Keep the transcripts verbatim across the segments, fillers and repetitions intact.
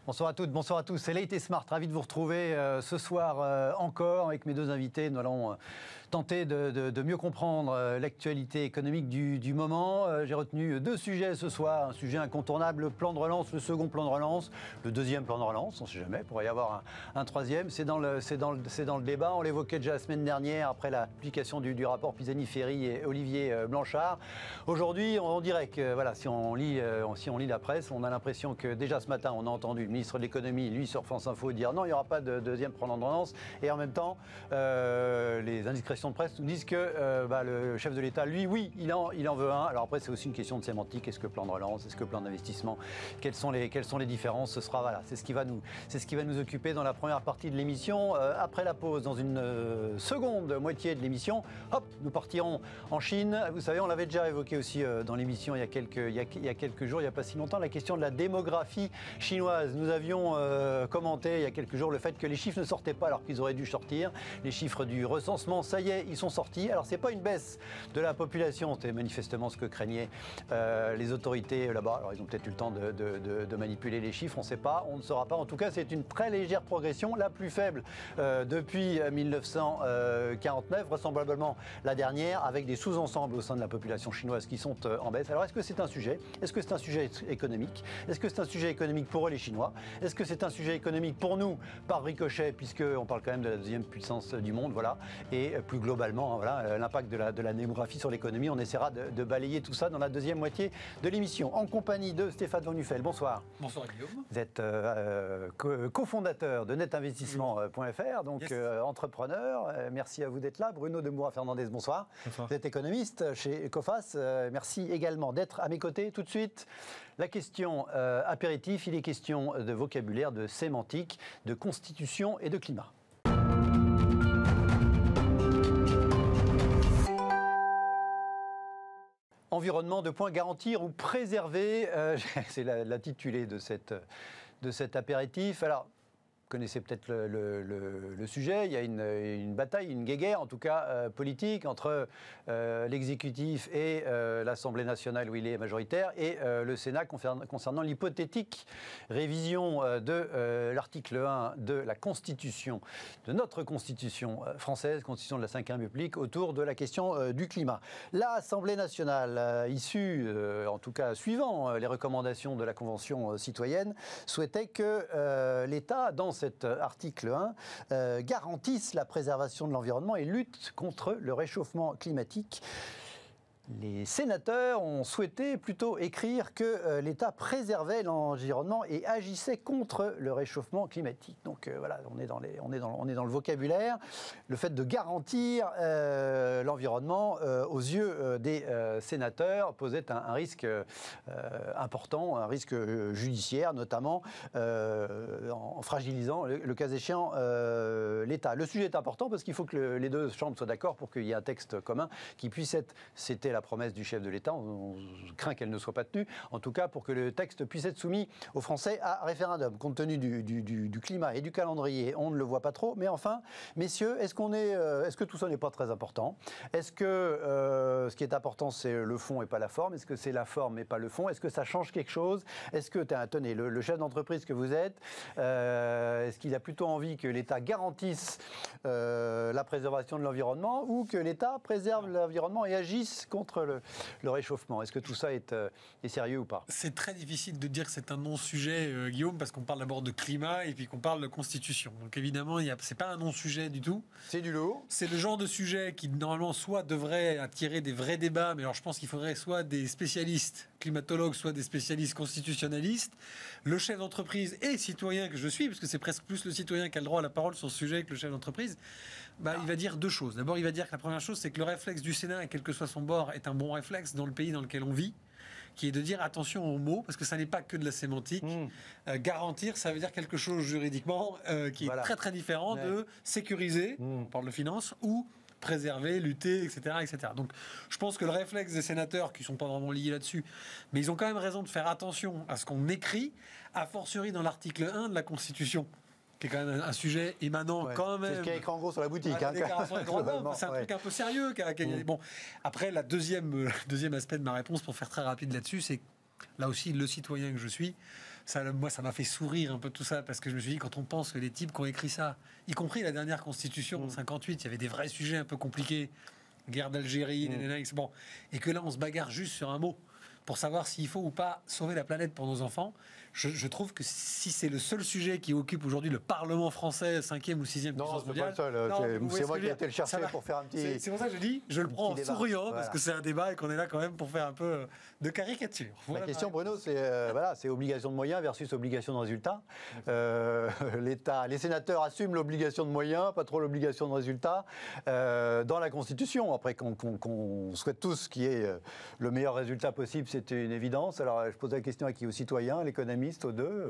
Bonsoir à toutes, bonsoir à tous. C'est Late et Smart, ravi de vous retrouver euh, ce soir euh, encore avec mes deux invités. Nous allons euh, tenter de, de, de mieux comprendre euh, l'actualité économique du, du moment. Euh, J'ai retenu deux sujets ce soir. Un sujet incontournable, le plan de relance, le second plan de relance, le deuxième plan de relance, on ne sait jamais, il pourrait y avoir un, un troisième. C'est dans, le, c'est, dans le, c'est dans le débat. On l'évoquait déjà la semaine dernière après la publication du, du rapport Pisani-Ferry et Olivier euh, Blanchard. Aujourd'hui, on, on dirait que voilà, si on, lit, euh, si on lit la presse, on a l'impression que déjà ce matin, on a entendu le ministre de l'économie, lui, sur France Info, dire non, il n'y aura pas de deuxième plan de relance. Et en même temps, euh, les indiscrétions de presse nous disent que euh, bah, le chef de l'État, lui, oui, il en, il en veut un. Alors après, c'est aussi une question de sémantique. Est-ce que plan de relance, est-ce que plan d'investissement, quelles sont les, quelles sont les différences? Ce sera, voilà, c'est ce qui va nous, c'est ce qui va nous occuper dans la première partie de l'émission. Euh, après la pause, dans une euh, seconde moitié de l'émission, hop, nous partirons en Chine. Vous savez, on l'avait déjà évoqué aussi euh, dans l'émission il y a quelques, il y a, il y a quelques jours, il n'y a pas si longtemps, la question de la démographie chinoise. Nous avions euh, commenté il y a quelques jours le fait que les chiffres ne sortaient pas alors qu'ils auraient dû sortir. Les chiffres du recensement, ça y est, ils sont sortis. Alors c'est pas une baisse de la population, c'était manifestement ce que craignaient euh, les autorités là-bas. Alors ils ont peut-être eu le temps de, de, de, de manipuler les chiffres, on ne sait pas, on ne saura pas. En tout cas, c'est une très légère progression, la plus faible euh, depuis mille neuf cent quarante-neuf, vraisemblablement la dernière, avec des sous-ensembles au sein de la population chinoise qui sont euh, en baisse. Alors est-ce que c'est un sujet? Est-ce que c'est un sujet économique? Est-ce que c'est un sujet économique pour eux les Chinois? Est-ce que c'est un sujet économique pour nous, par ricochet, puisqu'on parle quand même de la deuxième puissance du monde, voilà, et plus globalement, hein, voilà, l'impact de la, de la démographie sur l'économie. On essaiera de, de balayer tout ça dans la deuxième moitié de l'émission, en compagnie de Stéphane Van Nuffel. Bonsoir. Bonsoir Guillaume. Vous êtes euh, co- cofondateur de net investissement point f r, donc yes. euh, entrepreneur. Euh, merci à vous d'être là. Bruno de Moura-Fernandez, bonsoir. Bonsoir. Vous êtes économiste chez Coface. Euh, merci également d'être à mes côtés. Tout de suite, la question euh, apéritif, il est question de vocabulaire, de sémantique, de constitution et de climat. Environnement, de points, garantir ou préserver, euh, c'est l'intitulé de, cette, de cet apéritif. Alors, vous connaissez peut-être le, le, le, le sujet, il y a une, une bataille, une guéguerre en tout cas euh, politique entre euh, l'exécutif et euh, l'Assemblée nationale où il est majoritaire et euh, le Sénat concernant, concernant l'hypothétique révision euh, de euh, l'article un de la Constitution, de notre Constitution euh, française, Constitution de la cinquième République, autour de la question euh, du climat. L'Assemblée nationale, euh, issue, euh, en tout cas suivant euh, les recommandations de la Convention euh, citoyenne, souhaitait que euh, l'État, dans cet article un, euh, garantisse la préservation de l'environnement et lutte contre le réchauffement climatique. Les sénateurs ont souhaité plutôt écrire que euh, l'État préservait l'environnement et agissait contre le réchauffement climatique. Donc euh, voilà, on est, dans les, on, est dans, on est dans le vocabulaire. Le fait de garantir euh, l'environnement euh, aux yeux euh, des euh, sénateurs posait un, un risque euh, important, un risque judiciaire notamment, euh, en fragilisant le, le cas échéant euh, l'État. Le sujet est important parce qu'il faut que le, les deux chambres soient d'accord pour qu'il y ait un texte commun qui puisse être... C'était la promesse du chef de l'État, on, on craint qu'elle ne soit pas tenue, en tout cas pour que le texte puisse être soumis aux Français à référendum. Compte tenu du, du, du, du climat et du calendrier, on ne le voit pas trop, mais enfin, messieurs, est-ce qu'on est, euh, est-ce que tout ça n'est pas très important? Est-ce que euh, ce qui est important, c'est le fond et pas la forme? Est-ce que c'est la forme et pas le fond? Est-ce que ça change quelque chose? Est-ce que, tenez, le, le chef d'entreprise que vous êtes, euh, est-ce qu'il a plutôt envie que l'État garantisse euh, la préservation de l'environnement ou que l'État préserve l'environnement et agisse contre Le, le réchauffement? Est-ce que tout ça est, euh, est sérieux ou pas? C'est très difficile de dire que c'est un non-sujet, euh, Guillaume, parce qu'on parle d'abord de climat et puis qu'on parle de constitution. Donc évidemment, ce n'est pas un non-sujet du tout. C'est du lourd. C'est le genre de sujet qui, normalement, soit devrait attirer des vrais débats, mais alors je pense qu'il faudrait soit des spécialistes climatologues, soit des spécialistes constitutionnalistes. Le chef d'entreprise et citoyen que je suis, parce que c'est presque plus le citoyen qui a le droit à la parole sur ce sujet que le chef d'entreprise, bah, ah. il va dire deux choses. D'abord, il va dire que la première chose, c'est que le réflexe du Sénat, et quel que soit son bord, est un bon réflexe dans le pays dans lequel on vit, qui est de dire attention aux mots, parce que ça n'est pas que de la sémantique. Mmh. Euh, garantir, ça veut dire quelque chose juridiquement euh, qui voilà. est très très différent ouais. de sécuriser, mmh. on parle de finance, ou préserver, lutter, et cetera, et cetera. Donc, je pense que le réflexe des sénateurs, qui ne sont pas vraiment liés là-dessus, mais ils ont quand même raison de faire attention à ce qu'on écrit, a fortiori dans l'article un de la Constitution, qui est quand même un sujet émanant ouais. quand même. C'est ce qu'il y a écrit en gros sur la boutique. La hein, déclaration des droits de l'homme, c'est un ouais. truc un peu sérieux. Qui a, qui a, mmh. Bon, après, la deuxième, le deuxième aspect de ma réponse, pour faire très rapide là-dessus, c'est là aussi le citoyen que je suis ça, moi, ça m'a fait sourire un peu tout ça, parce que je me suis dit, quand on pense que les types qui ont écrit ça, y compris la dernière constitution en cinquante-huit, il y avait des vrais sujets un peu compliqués, guerre d'Algérie, mmh. bon, et que là, on se bagarre juste sur un mot pour savoir s'il faut ou pas sauver la planète pour nos enfants. Je, je trouve que si c'est le seul sujet qui occupe aujourd'hui le Parlement français, cinquième ou sixième puissance mondiale... Non, c'est, c'est moi qui ai été le chercher pour faire un petit... C'est, c'est pour ça que je dis, je le prends en souriant, voilà. Parce que c'est un débat et qu'on est là quand même pour faire un peu de caricature. Voilà. La question, Bruno, c'est, euh, voilà, c'est obligation de moyens versus obligation de résultat. Euh, l'État, les sénateurs assument l'obligation de moyens, pas trop l'obligation de résultat, euh, dans la Constitution. Après, qu'on, qu'on, qu'on souhaite tous qu'il y ait le meilleur résultat possible, c'est une évidence. Alors, je pose la question à qui? Aux citoyens, l'économiste, aux deux.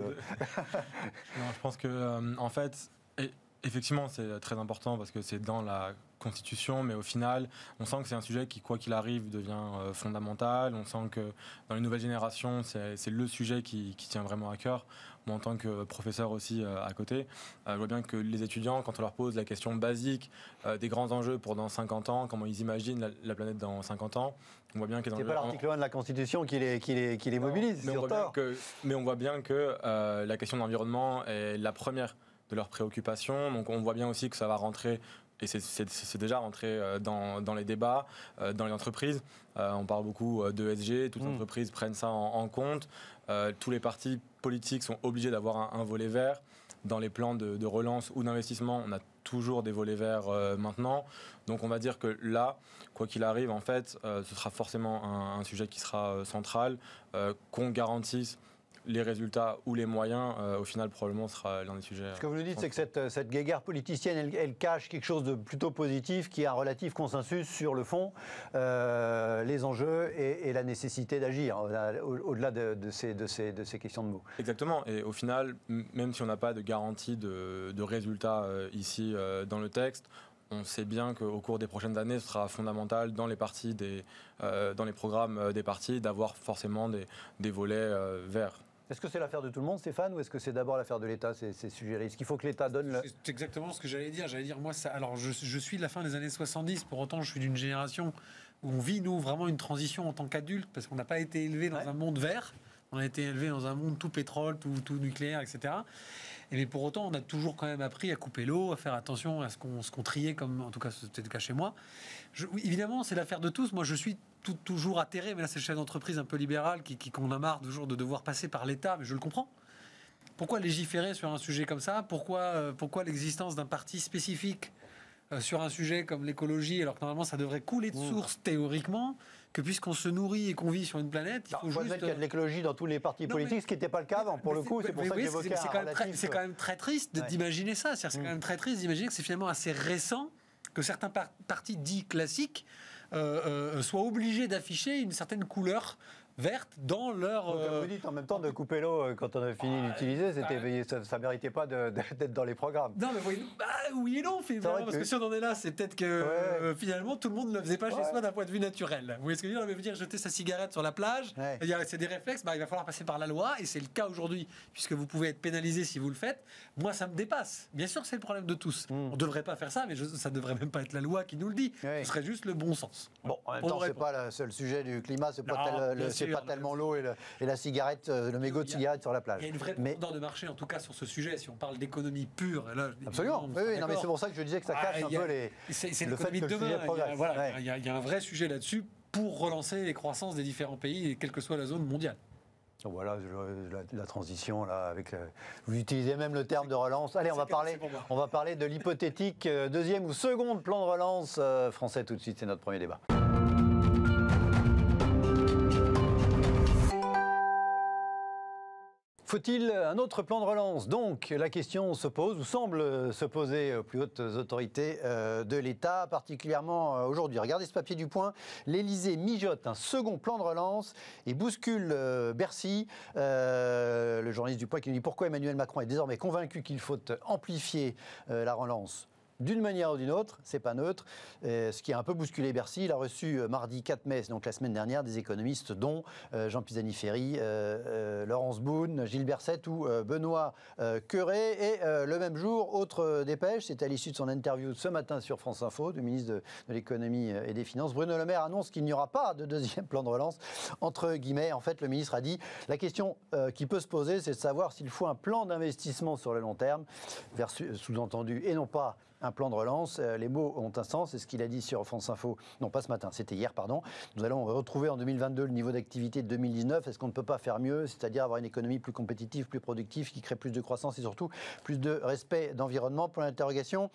Non, je pense que, euh, en fait, et, effectivement, c'est très important parce que c'est dans la Constitution, mais au final, on sent que c'est un sujet qui, quoi qu'il arrive, devient euh, fondamental. On sent que dans les nouvelles générations, c'est, c'est le sujet qui, qui tient vraiment à cœur. Moi, en tant que professeur aussi euh, à côté, euh, je vois bien que les étudiants, quand on leur pose la question basique euh, des grands enjeux pour dans cinquante ans, comment ils imaginent la, la planète dans cinquante ans, on voit bien que... C'est pas l'article un de la Constitution qui les, qui les, qui les mobilise, mais, c'est on voit que, mais on voit bien que euh, la question de l'environnement est la première de leurs préoccupations. Donc on voit bien aussi que ça va rentrer, et c'est, c'est, c'est déjà rentré dans, dans les débats, dans les entreprises. Euh, on parle beaucoup d'E S G, toutes les mmh. entreprises prennent ça en, en compte. Euh, tous les partis politiques sont obligés d'avoir un, un volet vert. Dans les plans de, de relance ou d'investissement, on a toujours des volets verts euh, maintenant. Donc on va dire que là, quoi qu'il arrive, en fait, euh, ce sera forcément un, un sujet qui sera euh, central, euh, qu'on garantisse les résultats ou les moyens, euh, au final, probablement, sera l'un des sujets. Ce que vous nous dites, c'est que cette, cette guéguerre politicienne, elle, elle cache quelque chose de plutôt positif, qui a un relatif consensus sur le fond, euh, les enjeux et, et la nécessité d'agir, au, au-delà de, de, ces, de, ces, de ces questions de mots. Exactement. Et au final, même si on n'a pas de garantie de, de résultats euh, ici euh, dans le texte, on sait bien qu'au cours des prochaines années, ce sera fondamental dans les partis des, euh, dans les programmes des partis d'avoir forcément des, des volets euh, verts. Est-ce que c'est l'affaire de tout le monde, Stéphane, ou est-ce que c'est d'abord l'affaire de l'État, ces, ces sujets-là? Est-ce qu'il faut que l'État donne le... C'est exactement ce que j'allais dire. J'allais dire, moi, ça, alors je, je suis de la fin des années soixante-dix, pour autant je suis d'une génération où on vit, nous, vraiment une transition en tant qu'adulte, parce qu'on n'a pas été élevé dans ouais. un monde vert, on a été élevé dans un monde tout pétrole, tout, tout nucléaire, et cetera. Et mais pour autant, on a toujours quand même appris à couper l'eau, à faire attention à ce qu'on, ce qu'on triait, comme en tout cas c'était le cas chez moi. Je, oui, évidemment, c'est l'affaire de tous. Moi, je suis tout, toujours atterré, mais là, c'est le chef d'entreprise un peu libéral qui, qui qu'on a marre toujours de devoir passer par l'État, mais je le comprends. Pourquoi légiférer sur un sujet comme ça? Pourquoi, euh, pourquoi l'existence d'un parti spécifique euh, sur un sujet comme l'écologie, alors que normalement, ça devrait couler de source théoriquement, que puisqu'on se nourrit et qu'on vit sur une planète, il faut juste... juste... qu'il y a de l'écologie dans tous les partis non, politiques, mais... ce qui n'était pas le cas avant, pour mais le coup, c'est, c'est pour ça oui, que j'évoquais c'est, un quand relatif... très, c'est quand même très triste ouais. d'imaginer ça. C'est, c'est mmh. quand même très triste d'imaginer que c'est finalement assez récent que certains par- partis dits classiques euh, euh, soient obligés d'afficher une certaine couleur verte dans leur... Donc, comme vous dites, en même temps, de couper l'eau quand on a fini ah, d'utiliser, c'était, bah, ça ne méritait pas de, de, d'être dans les programmes. Non, mais oui, bah, oui et non, finalement, parce que... que si on en est là, c'est peut-être que ouais. euh, finalement, tout le monde ne le faisait pas ouais. chez soi d'un point de vue naturel. Vous voyez ce que je veux dire? On veut dire jeter sa cigarette sur la plage, ouais. c'est des réflexes, bah, il va falloir passer par la loi, et c'est le cas aujourd'hui, puisque vous pouvez être pénalisé si vous le faites. Moi, ça me dépasse. Bien sûr, c'est le problème de tous. Mm. On ne devrait pas faire ça, mais je, ça ne devrait même pas être la loi qui nous le dit. Ouais. Ce serait juste le bon sens. Bon, en même on temps, ce n'est pas le seul sujet du climat, ce n'est pas, tel, le, sûr, pas tellement l'eau et le, et la cigarette, le mégot de cigarette sur la plage. Il y a une vraie mais... profondeur de marché, en tout cas, sur ce sujet, si on parle d'économie pure. Et là, absolument, oui, oui non, mais c'est pour ça que je disais que ça cache ah, un a, peu les, c'est, c'est le fait que le demain, sujet progresse. Il y, a, voilà, ouais. il, y a, il y a un vrai sujet là-dessus pour relancer les croissances des différents pays, et quelle que soit la zone mondiale. Voilà, la, la transition, là, avec, euh, vous utilisez même le terme de relance. Allez, on va, parler, on va parler de l'hypothétique euh, deuxième ou seconde plan de relance euh, français tout de suite, c'est notre premier débat. Faut-il un autre plan de relance? Donc, la question se pose, ou semble se poser aux plus hautes autorités euh, de l'État, particulièrement euh, aujourd'hui. Regardez ce papier du Point. L'Élysée mijote un second plan de relance et bouscule euh, Bercy. Euh, le journaliste du Point qui nous dit pourquoi Emmanuel Macron est désormais convaincu qu'il faut amplifier euh, la relance. d'une manière ou d'une autre, c'est pas neutre, euh, ce qui a un peu bousculé Bercy. Il a reçu euh, mardi quatre mai, donc la semaine dernière, des économistes dont euh, Jean Pisani-Ferry, euh, euh, Laurence Boone, Gilles Berset ou euh, Benoît euh, Cœuré. Et euh, le même jour, autre euh, dépêche, c'est à l'issue de son interview ce matin sur France Info, du ministre de, de l'économie et des finances. Bruno Le Maire annonce qu'il n'y aura pas de deuxième plan de relance. Entre guillemets, en fait, le ministre a dit, la question euh, qui peut se poser, c'est de savoir s'il faut un plan d'investissement sur le long terme, sous-entendu, et non pas un plan de relance. Euh, les mots ont un sens, c'est ce qu'il a dit sur France Info, non pas ce matin, c'était hier, pardon. Nous allons retrouver en deux mille vingt-deux le niveau d'activité de deux mille dix-neuf. Est-ce qu'on ne peut pas faire mieux, c'est-à-dire avoir une économie plus compétitive, plus productive, qui crée plus de croissance et surtout plus de respect d'environnement? Pour l'interrogation,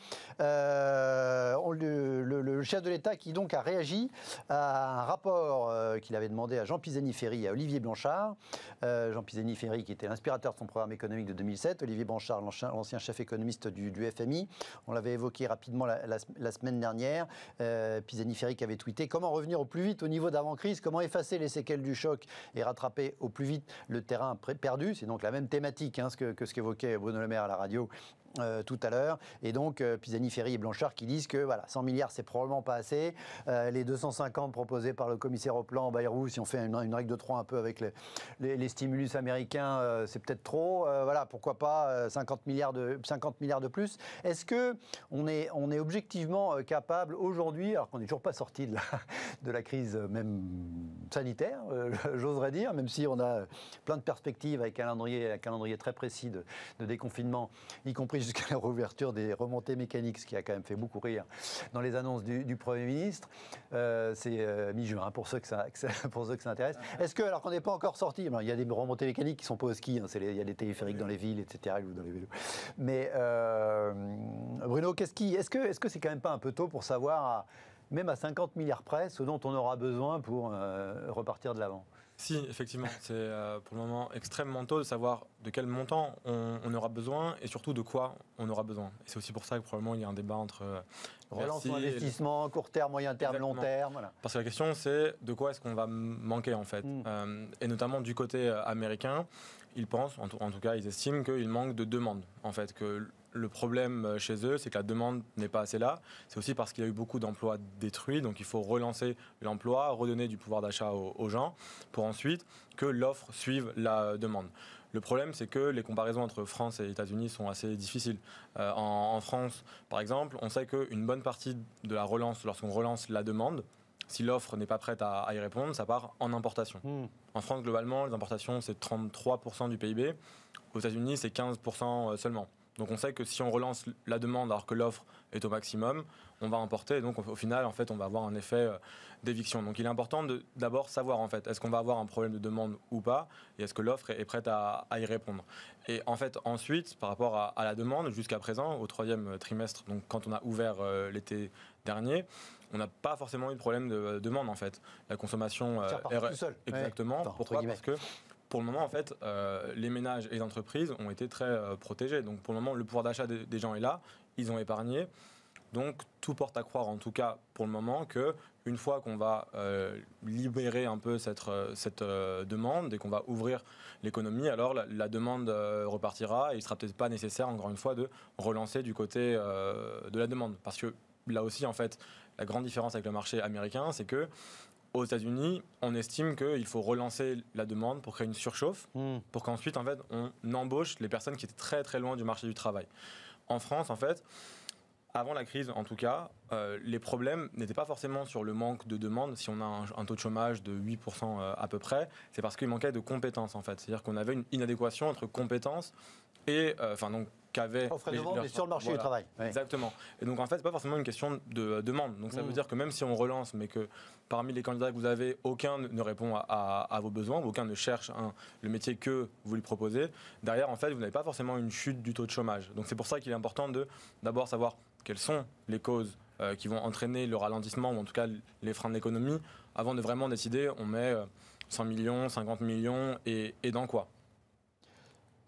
euh, on, le, le, le chef de l'État qui donc a réagi à un rapport euh, qu'il avait demandé à Jean Pisani-Ferry et à Olivier Blanchard. Euh, Jean Pisani-Ferry qui était l'inspirateur de son programme économique de deux mille sept, Olivier Blanchard, l'ancien chef économiste du, du F M I. On l'avait évoqué rapidement la, la, la semaine dernière. Euh, Pisani-Ferry qui avait tweeté comment revenir au plus vite au niveau d'avant-crise, comment effacer les séquelles du choc et rattraper au plus vite le terrain perdu. C'est donc la même thématique hein, que, que ce qu'évoquait Bruno Le Maire à la radio Euh, tout à l'heure, et donc euh, Pisani-Ferry et Blanchard qui disent que voilà, cent milliards c'est probablement pas assez, euh, les deux cent cinquante proposés par le commissaire au plan Bayrou, si on fait une, une règle de trois un peu avec les, les, les stimulus américains, euh, c'est peut-être trop, euh, voilà, pourquoi pas euh, cinquante milliards de, cinquante milliards de plus. Est-ce que on est, on est objectivement euh, capable aujourd'hui, alors qu'on n'est toujours pas sorti de la, de la crise euh, même sanitaire, euh, j'oserais dire, même si on a plein de perspectives avec un calendrier, un calendrier très précis de, de déconfinement, y compris jusqu'à la réouverture des remontées mécaniques, ce qui a quand même fait beaucoup rire dans les annonces du, du Premier ministre. Euh, c'est euh, mi-juin, hein, pour ceux que ça, que ça, pour ceux que ça intéresse. Est-ce que, alors qu'on n'est pas encore sorti, il y a des remontées mécaniques qui ne sont pas au ski, hein, c'est les, il y a des téléphériques dans les villes, et cetera, ou dans les vélos. Mais euh, Bruno, qu'est-ce qui, est-ce que, est-ce que c'est quand même pas un peu tôt pour savoir, à, même à cinquante milliards près, ce dont on aura besoin pour euh, repartir de l'avant? Si, effectivement, c'est euh, pour le moment extrêmement tôt de savoir de quel montant on, on aura besoin et surtout de quoi on aura besoin. Et c'est aussi pour ça que probablement il y a un débat entre euh, relance ou investissement, court terme, moyen terme, Exactement. long terme. Voilà. Parce que la question c'est de quoi est-ce qu'on va manquer en fait. Mm. Euh, et notamment du côté euh, américain, ils pensent, en tout, en tout cas ils estiment qu'il manque de demande en fait, que le problème chez eux, c'est que la demande n'est pas assez là. C'est aussi parce qu'il y a eu beaucoup d'emplois détruits, donc il faut relancer l'emploi, redonner du pouvoir d'achat aux, aux gens, pour ensuite que l'offre suive la demande. Le problème, c'est que les comparaisons entre France et États-Unis sont assez difficiles. Euh, en, en France, par exemple, on sait qu'une bonne partie de la relance, lorsqu'on relance la demande, si l'offre n'est pas prête à, à y répondre, ça part en importation. Mmh. En France, globalement, les importations, c'est trente-trois pour cent du P I B. Aux États-Unis, c'est quinze pour cent seulement. Donc on sait que si on relance la demande alors que l'offre est au maximum, on va importer et donc au final en fait on va avoir un effet d'éviction. Donc il est important de d'abord savoir en fait est-ce qu'on va avoir un problème de demande ou pas et est-ce que l'offre est prête à, à y répondre. Et en fait ensuite par rapport à, à la demande jusqu'à présent au troisième trimestre, donc quand on a ouvert euh, l'été dernier, on n'a pas forcément eu de problème de demande en fait. La consommation euh, est tout seul. Exactement. Ouais. Enfin, pourquoi parce que pour le moment, en fait, euh, les ménages et les entreprises ont été très euh, protégés. Donc, pour le moment, le pouvoir d'achat des, des gens est là. Ils ont épargné. Donc, tout porte à croire, en tout cas, pour le moment, qu'une fois qu'on va euh, libérer un peu cette, cette euh, demande et qu'on va ouvrir l'économie, alors la, la demande euh, repartira et il ne sera peut-être pas nécessaire, encore une fois, de relancer du côté euh, de la demande. Parce que là aussi, en fait, la grande différence avec le marché américain, c'est que aux États-Unis, on estime qu'il faut relancer la demande pour créer une surchauffe, mmh. pour qu'ensuite, en fait, on embauche les personnes qui étaient très très loin du marché du travail. En France, en fait, avant la crise, en tout cas, euh, les problèmes n'étaient pas forcément sur le manque de demande. Si on a un, un taux de chômage de huit pour cent à peu près, c'est parce qu'il manquait de compétences, en fait. C'est-à-dire qu'on avait une inadéquation entre compétences et, enfin, euh, donc, qu'avaient offre et demande, mais sur le marché voilà. du travail. Oui. Exactement. Et donc en fait, c'est pas forcément une question de demande. Donc ça mmh. veut dire que même si on relance, mais que parmi les candidats que vous avez, aucun ne répond à, à, à vos besoins, aucun ne cherche un, le métier que vous lui proposez, derrière en fait, vous n'avez pas forcément une chute du taux de chômage. Donc c'est pour ça qu'il est important de d'abord savoir quelles sont les causes euh, qui vont entraîner le ralentissement ou en tout cas les freins de l'économie, avant de vraiment décider, on met cent millions, cinquante millions et, et dans quoi.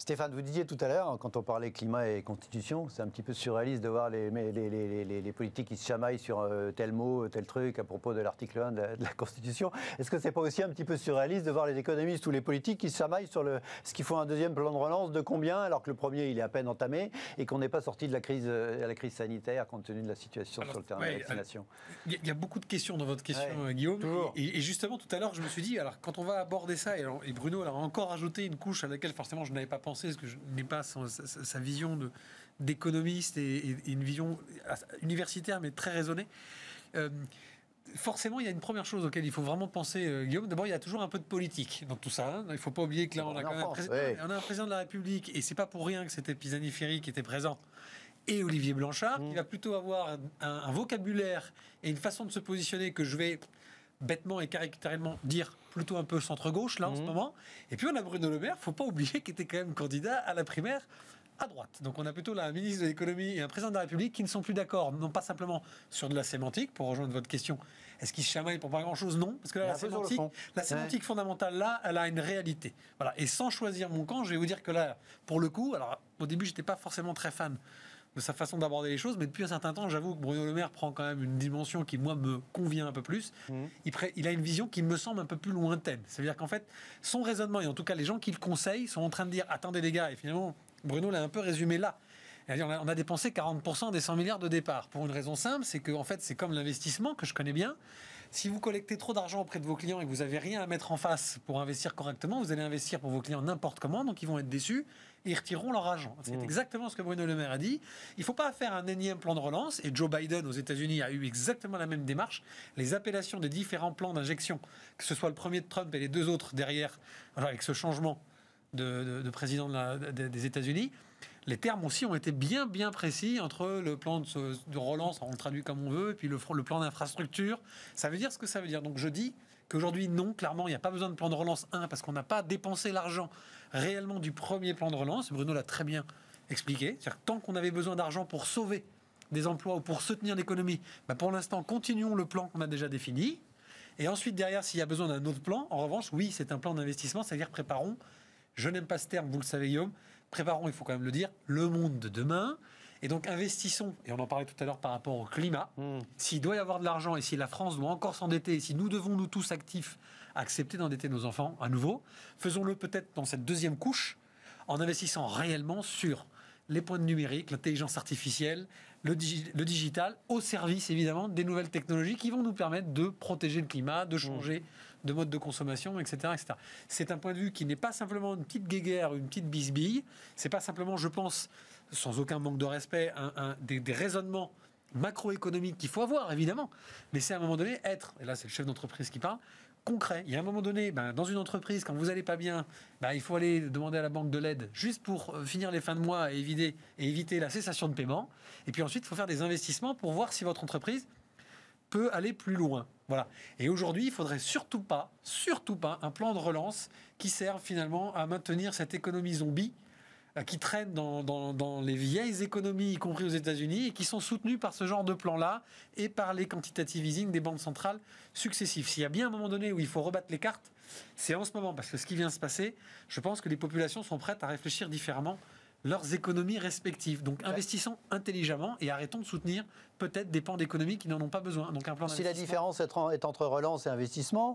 Stéphane, vous disiez tout à l'heure, quand on parlait climat et constitution, c'est un petit peu surréaliste de voir les, les, les, les, les, les politiques qui se chamaillent sur euh, tel mot, tel truc à propos de l'article un de la, de la Constitution. Est-ce que c'est pas aussi un petit peu surréaliste de voir les économistes ou les politiques qui se chamaillent sur le, ce qu'il faut un deuxième plan de relance de combien, alors que le premier il est à peine entamé et qu'on n'est pas sorti de la crise, euh, la crise sanitaire compte tenu de la situation alors, sur le terrain ouais, de la vaccination. Il y, y a beaucoup de questions dans votre question, ouais, Guillaume. Et, et justement, tout à l'heure, je me suis dit, alors quand on va aborder ça, et, alors, et Bruno a encore ajouté une couche à laquelle forcément je n'avais pas pensé, parce que je n'ai pas sa, sa, sa vision de, d'économiste et, et, et une vision universitaire, mais très raisonnée. Euh, forcément, il y a une première chose auquel il faut vraiment penser, euh, Guillaume. D'abord, il y a toujours un peu de politique dans tout ça. Hein. Il ne faut pas oublier que là, on a, quand même un président, ouais. on a un président de la République, et c'est pas pour rien que c'était Pisani-Ferry qui était présent, et Olivier Blanchard, mmh. qui va plutôt avoir un, un, un vocabulaire et une façon de se positionner que je vais bêtement et caractéralement dire plutôt un peu centre-gauche, là, en mmh. ce moment. Et puis, on a Bruno Le Maire, il ne faut pas oublier, qui était quand même candidat à la primaire à droite. Donc, on a plutôt là un ministre de l'économie et un président de la République qui ne sont plus d'accord, non pas simplement sur de la sémantique, pour rejoindre votre question. Est-ce qu'ils se chamaillent pour pas grand-chose? Non. Parce que là, la sémantique, la sémantique ouais. fondamentale, là, elle a une réalité. Voilà. Et sans choisir mon camp, je vais vous dire que là, pour le coup, alors, au début, je n'étais pas forcément très fan de sa façon d'aborder les choses, mais depuis un certain temps, j'avoue que Bruno Le Maire prend quand même une dimension qui, moi, me convient un peu plus. Mmh. Il, pré- il a une vision qui me semble un peu plus lointaine. C'est-à-dire qu'en fait, son raisonnement, et en tout cas les gens qui le conseillent, sont en train de dire « Attendez les gars », et finalement, Bruno l'a un peu résumé là. On a, on a dépensé quarante pour cent des cent milliards de départ. Pour une raison simple, c'est que en fait, c'est comme l'investissement que je connais bien. Si vous collectez trop d'argent auprès de vos clients et que vous n'avez rien à mettre en face pour investir correctement, vous allez investir pour vos clients n'importe comment, donc ils vont être déçus et ils retireront leur argent. C'est mmh. exactement ce que Bruno Le Maire a dit. Il ne faut pas faire un énième plan de relance, et Joe Biden aux États-Unis a eu exactement la même démarche. Les appellations des différents plans d'injection, que ce soit le premier de Trump et les deux autres derrière, alors avec ce changement de, de, de président de la, de, des États-Unis, les termes aussi ont été bien bien précis entre le plan de, de relance, on le traduit comme on veut, et puis le, le plan d'infrastructure. Ça veut dire ce que ça veut dire. Donc je dis qu'aujourd'hui, non, clairement, il n'y a pas besoin de plan de relance un, parce qu'on n'a pas dépensé l'argent réellement du premier plan de relance. Bruno l'a très bien expliqué. C'est-à-dire que tant qu'on avait besoin d'argent pour sauver des emplois ou pour soutenir l'économie, bah pour l'instant, continuons le plan qu'on a déjà défini. Et ensuite, derrière, s'il y a besoin d'un autre plan, en revanche, oui, c'est un plan d'investissement, c'est-à-dire préparons, je n'aime pas ce terme, vous le savez, Guillaume, préparons, il faut quand même le dire, le monde de demain. Et donc investissons, et on en parlait tout à l'heure par rapport au climat, mmh. s'il doit y avoir de l'argent et si la France doit encore s'endetter, et si nous devons, nous tous actifs, accepter d'endetter nos enfants à nouveau, faisons-le peut-être dans cette deuxième couche, en investissant réellement sur les points de numérique, l'intelligence artificielle, le, digi- le digital, au service évidemment des nouvelles technologies qui vont nous permettre de protéger le climat, de changer mmh. de mode de consommation, et cetera, et cetera. C'est un point de vue qui n'est pas simplement une petite guéguerre, une petite bisbille, c'est pas simplement, je pense, sans aucun manque de respect, un, un, des, des raisonnements macroéconomiques qu'il faut avoir, évidemment. Mais c'est à un moment donné être, et là c'est le chef d'entreprise qui parle, concret. Il y a un moment donné, ben, dans une entreprise, quand vous n'allez pas bien, ben, il faut aller demander à la banque de l'aide juste pour finir les fins de mois et éviter, et éviter la cessation de paiement. Et puis ensuite, il faut faire des investissements pour voir si votre entreprise peut aller plus loin. Voilà. Et aujourd'hui, il ne faudrait surtout pas, surtout pas, un plan de relance qui serve finalement à maintenir cette économie zombie qui traînent dans, dans, dans les vieilles économies, y compris aux États-Unis, et qui sont soutenues par ce genre de plan-là et par les quantitative easing des banques centrales successives. S'il y a bien un moment donné où il faut rebattre les cartes, c'est en ce moment, parce que ce qui vient de se passer, je pense que les populations sont prêtes à réfléchir différemment leurs économies respectives. Donc investissons intelligemment et arrêtons de soutenir peut-être des pans d'économie qui n'en ont pas besoin. Donc un plan si la différence est entre relance et investissement,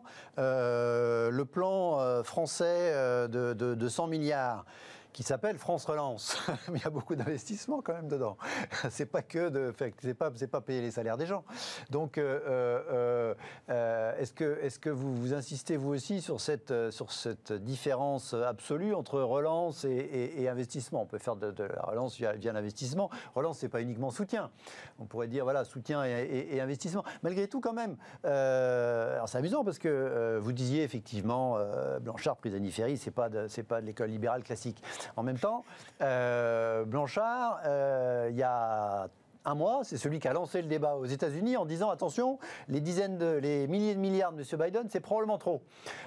euh, le plan euh, français euh, de, de, de cent milliards, qui s'appelle France Relance. Il y a beaucoup d'investissements quand même dedans. C'est pas que de, c'est pas, c'est pas payer les salaires des gens. Donc, euh, euh, euh, est-ce que, est-ce que vous, vous insistez vous aussi sur cette, sur cette différence absolue entre relance et, et, et investissement? On peut faire de, de la relance via, via l'investissement. Relance, c'est pas uniquement soutien. On pourrait dire voilà soutien et, et, et investissement. Malgré tout, quand même. Euh, alors c'est amusant parce que euh, vous disiez effectivement euh, Blanchard, Pisani-Ferry, c'est pas de, c'est pas de l'école libérale classique. En même temps, euh, Blanchard, euh, il y a un mois, c'est celui qui a lancé le débat aux États-Unis en disant attention, les dizaines de, les milliers de milliards de M. Biden, c'est probablement trop.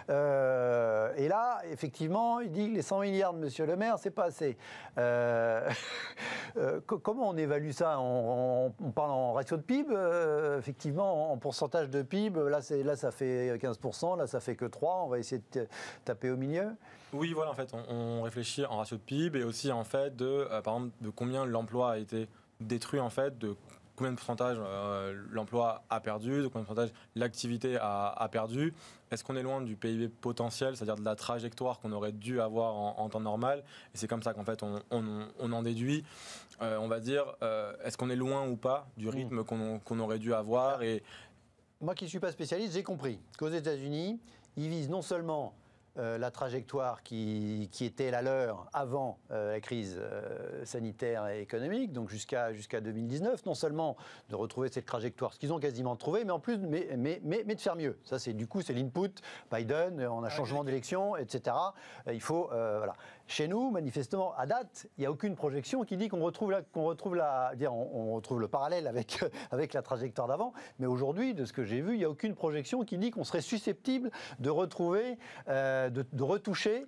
Euh, et là, effectivement, il dit que les cent milliards de M. Le Maire, c'est pas assez. Euh, euh, comment on évalue ça? on, on, on parle en ratio de P I B, euh, effectivement, en pourcentage de P I B. Là, c'est, là, ça fait quinze pour cent, là, ça fait que trois. On va essayer de taper au milieu. Oui, voilà, en fait, on, on réfléchit en ratio de P I B et aussi en fait de, euh, par exemple, de combien l'emploi a été détruit, en fait, de combien de pourcentage euh, l'emploi a perdu, de combien de pourcentage l'activité a, a perdu. Est-ce qu'on est loin du P I B potentiel, c'est-à-dire de la trajectoire qu'on aurait dû avoir en, en temps normal? Et c'est comme ça qu'en fait, on, on, on en déduit, euh, on va dire, euh, est-ce qu'on est loin ou pas du rythme mmh. qu'on, qu'on aurait dû avoir et... Moi qui ne suis pas spécialiste, j'ai compris qu'aux États-Unis, ils visent non seulement Euh, la trajectoire qui, qui était la leur avant euh, la crise euh, sanitaire et économique, donc jusqu'à jusqu'à deux mille dix-neuf, non seulement de retrouver cette trajectoire, ce qu'ils ont quasiment trouvé, mais en plus, mais, mais, mais, mais de faire mieux. Ça, c'est du coup, c'est l'input. Biden, on a un changement d'élection, et cetera. Il faut, euh, voilà. Chez nous, manifestement, à date, il n'y a aucune projection qui dit qu'on retrouve, la, qu'on retrouve, la, dire, on, on retrouve le parallèle avec, avec la trajectoire d'avant. Mais aujourd'hui, de ce que j'ai vu, il n'y a aucune projection qui dit qu'on serait susceptible de retrouver, euh, de, de retoucher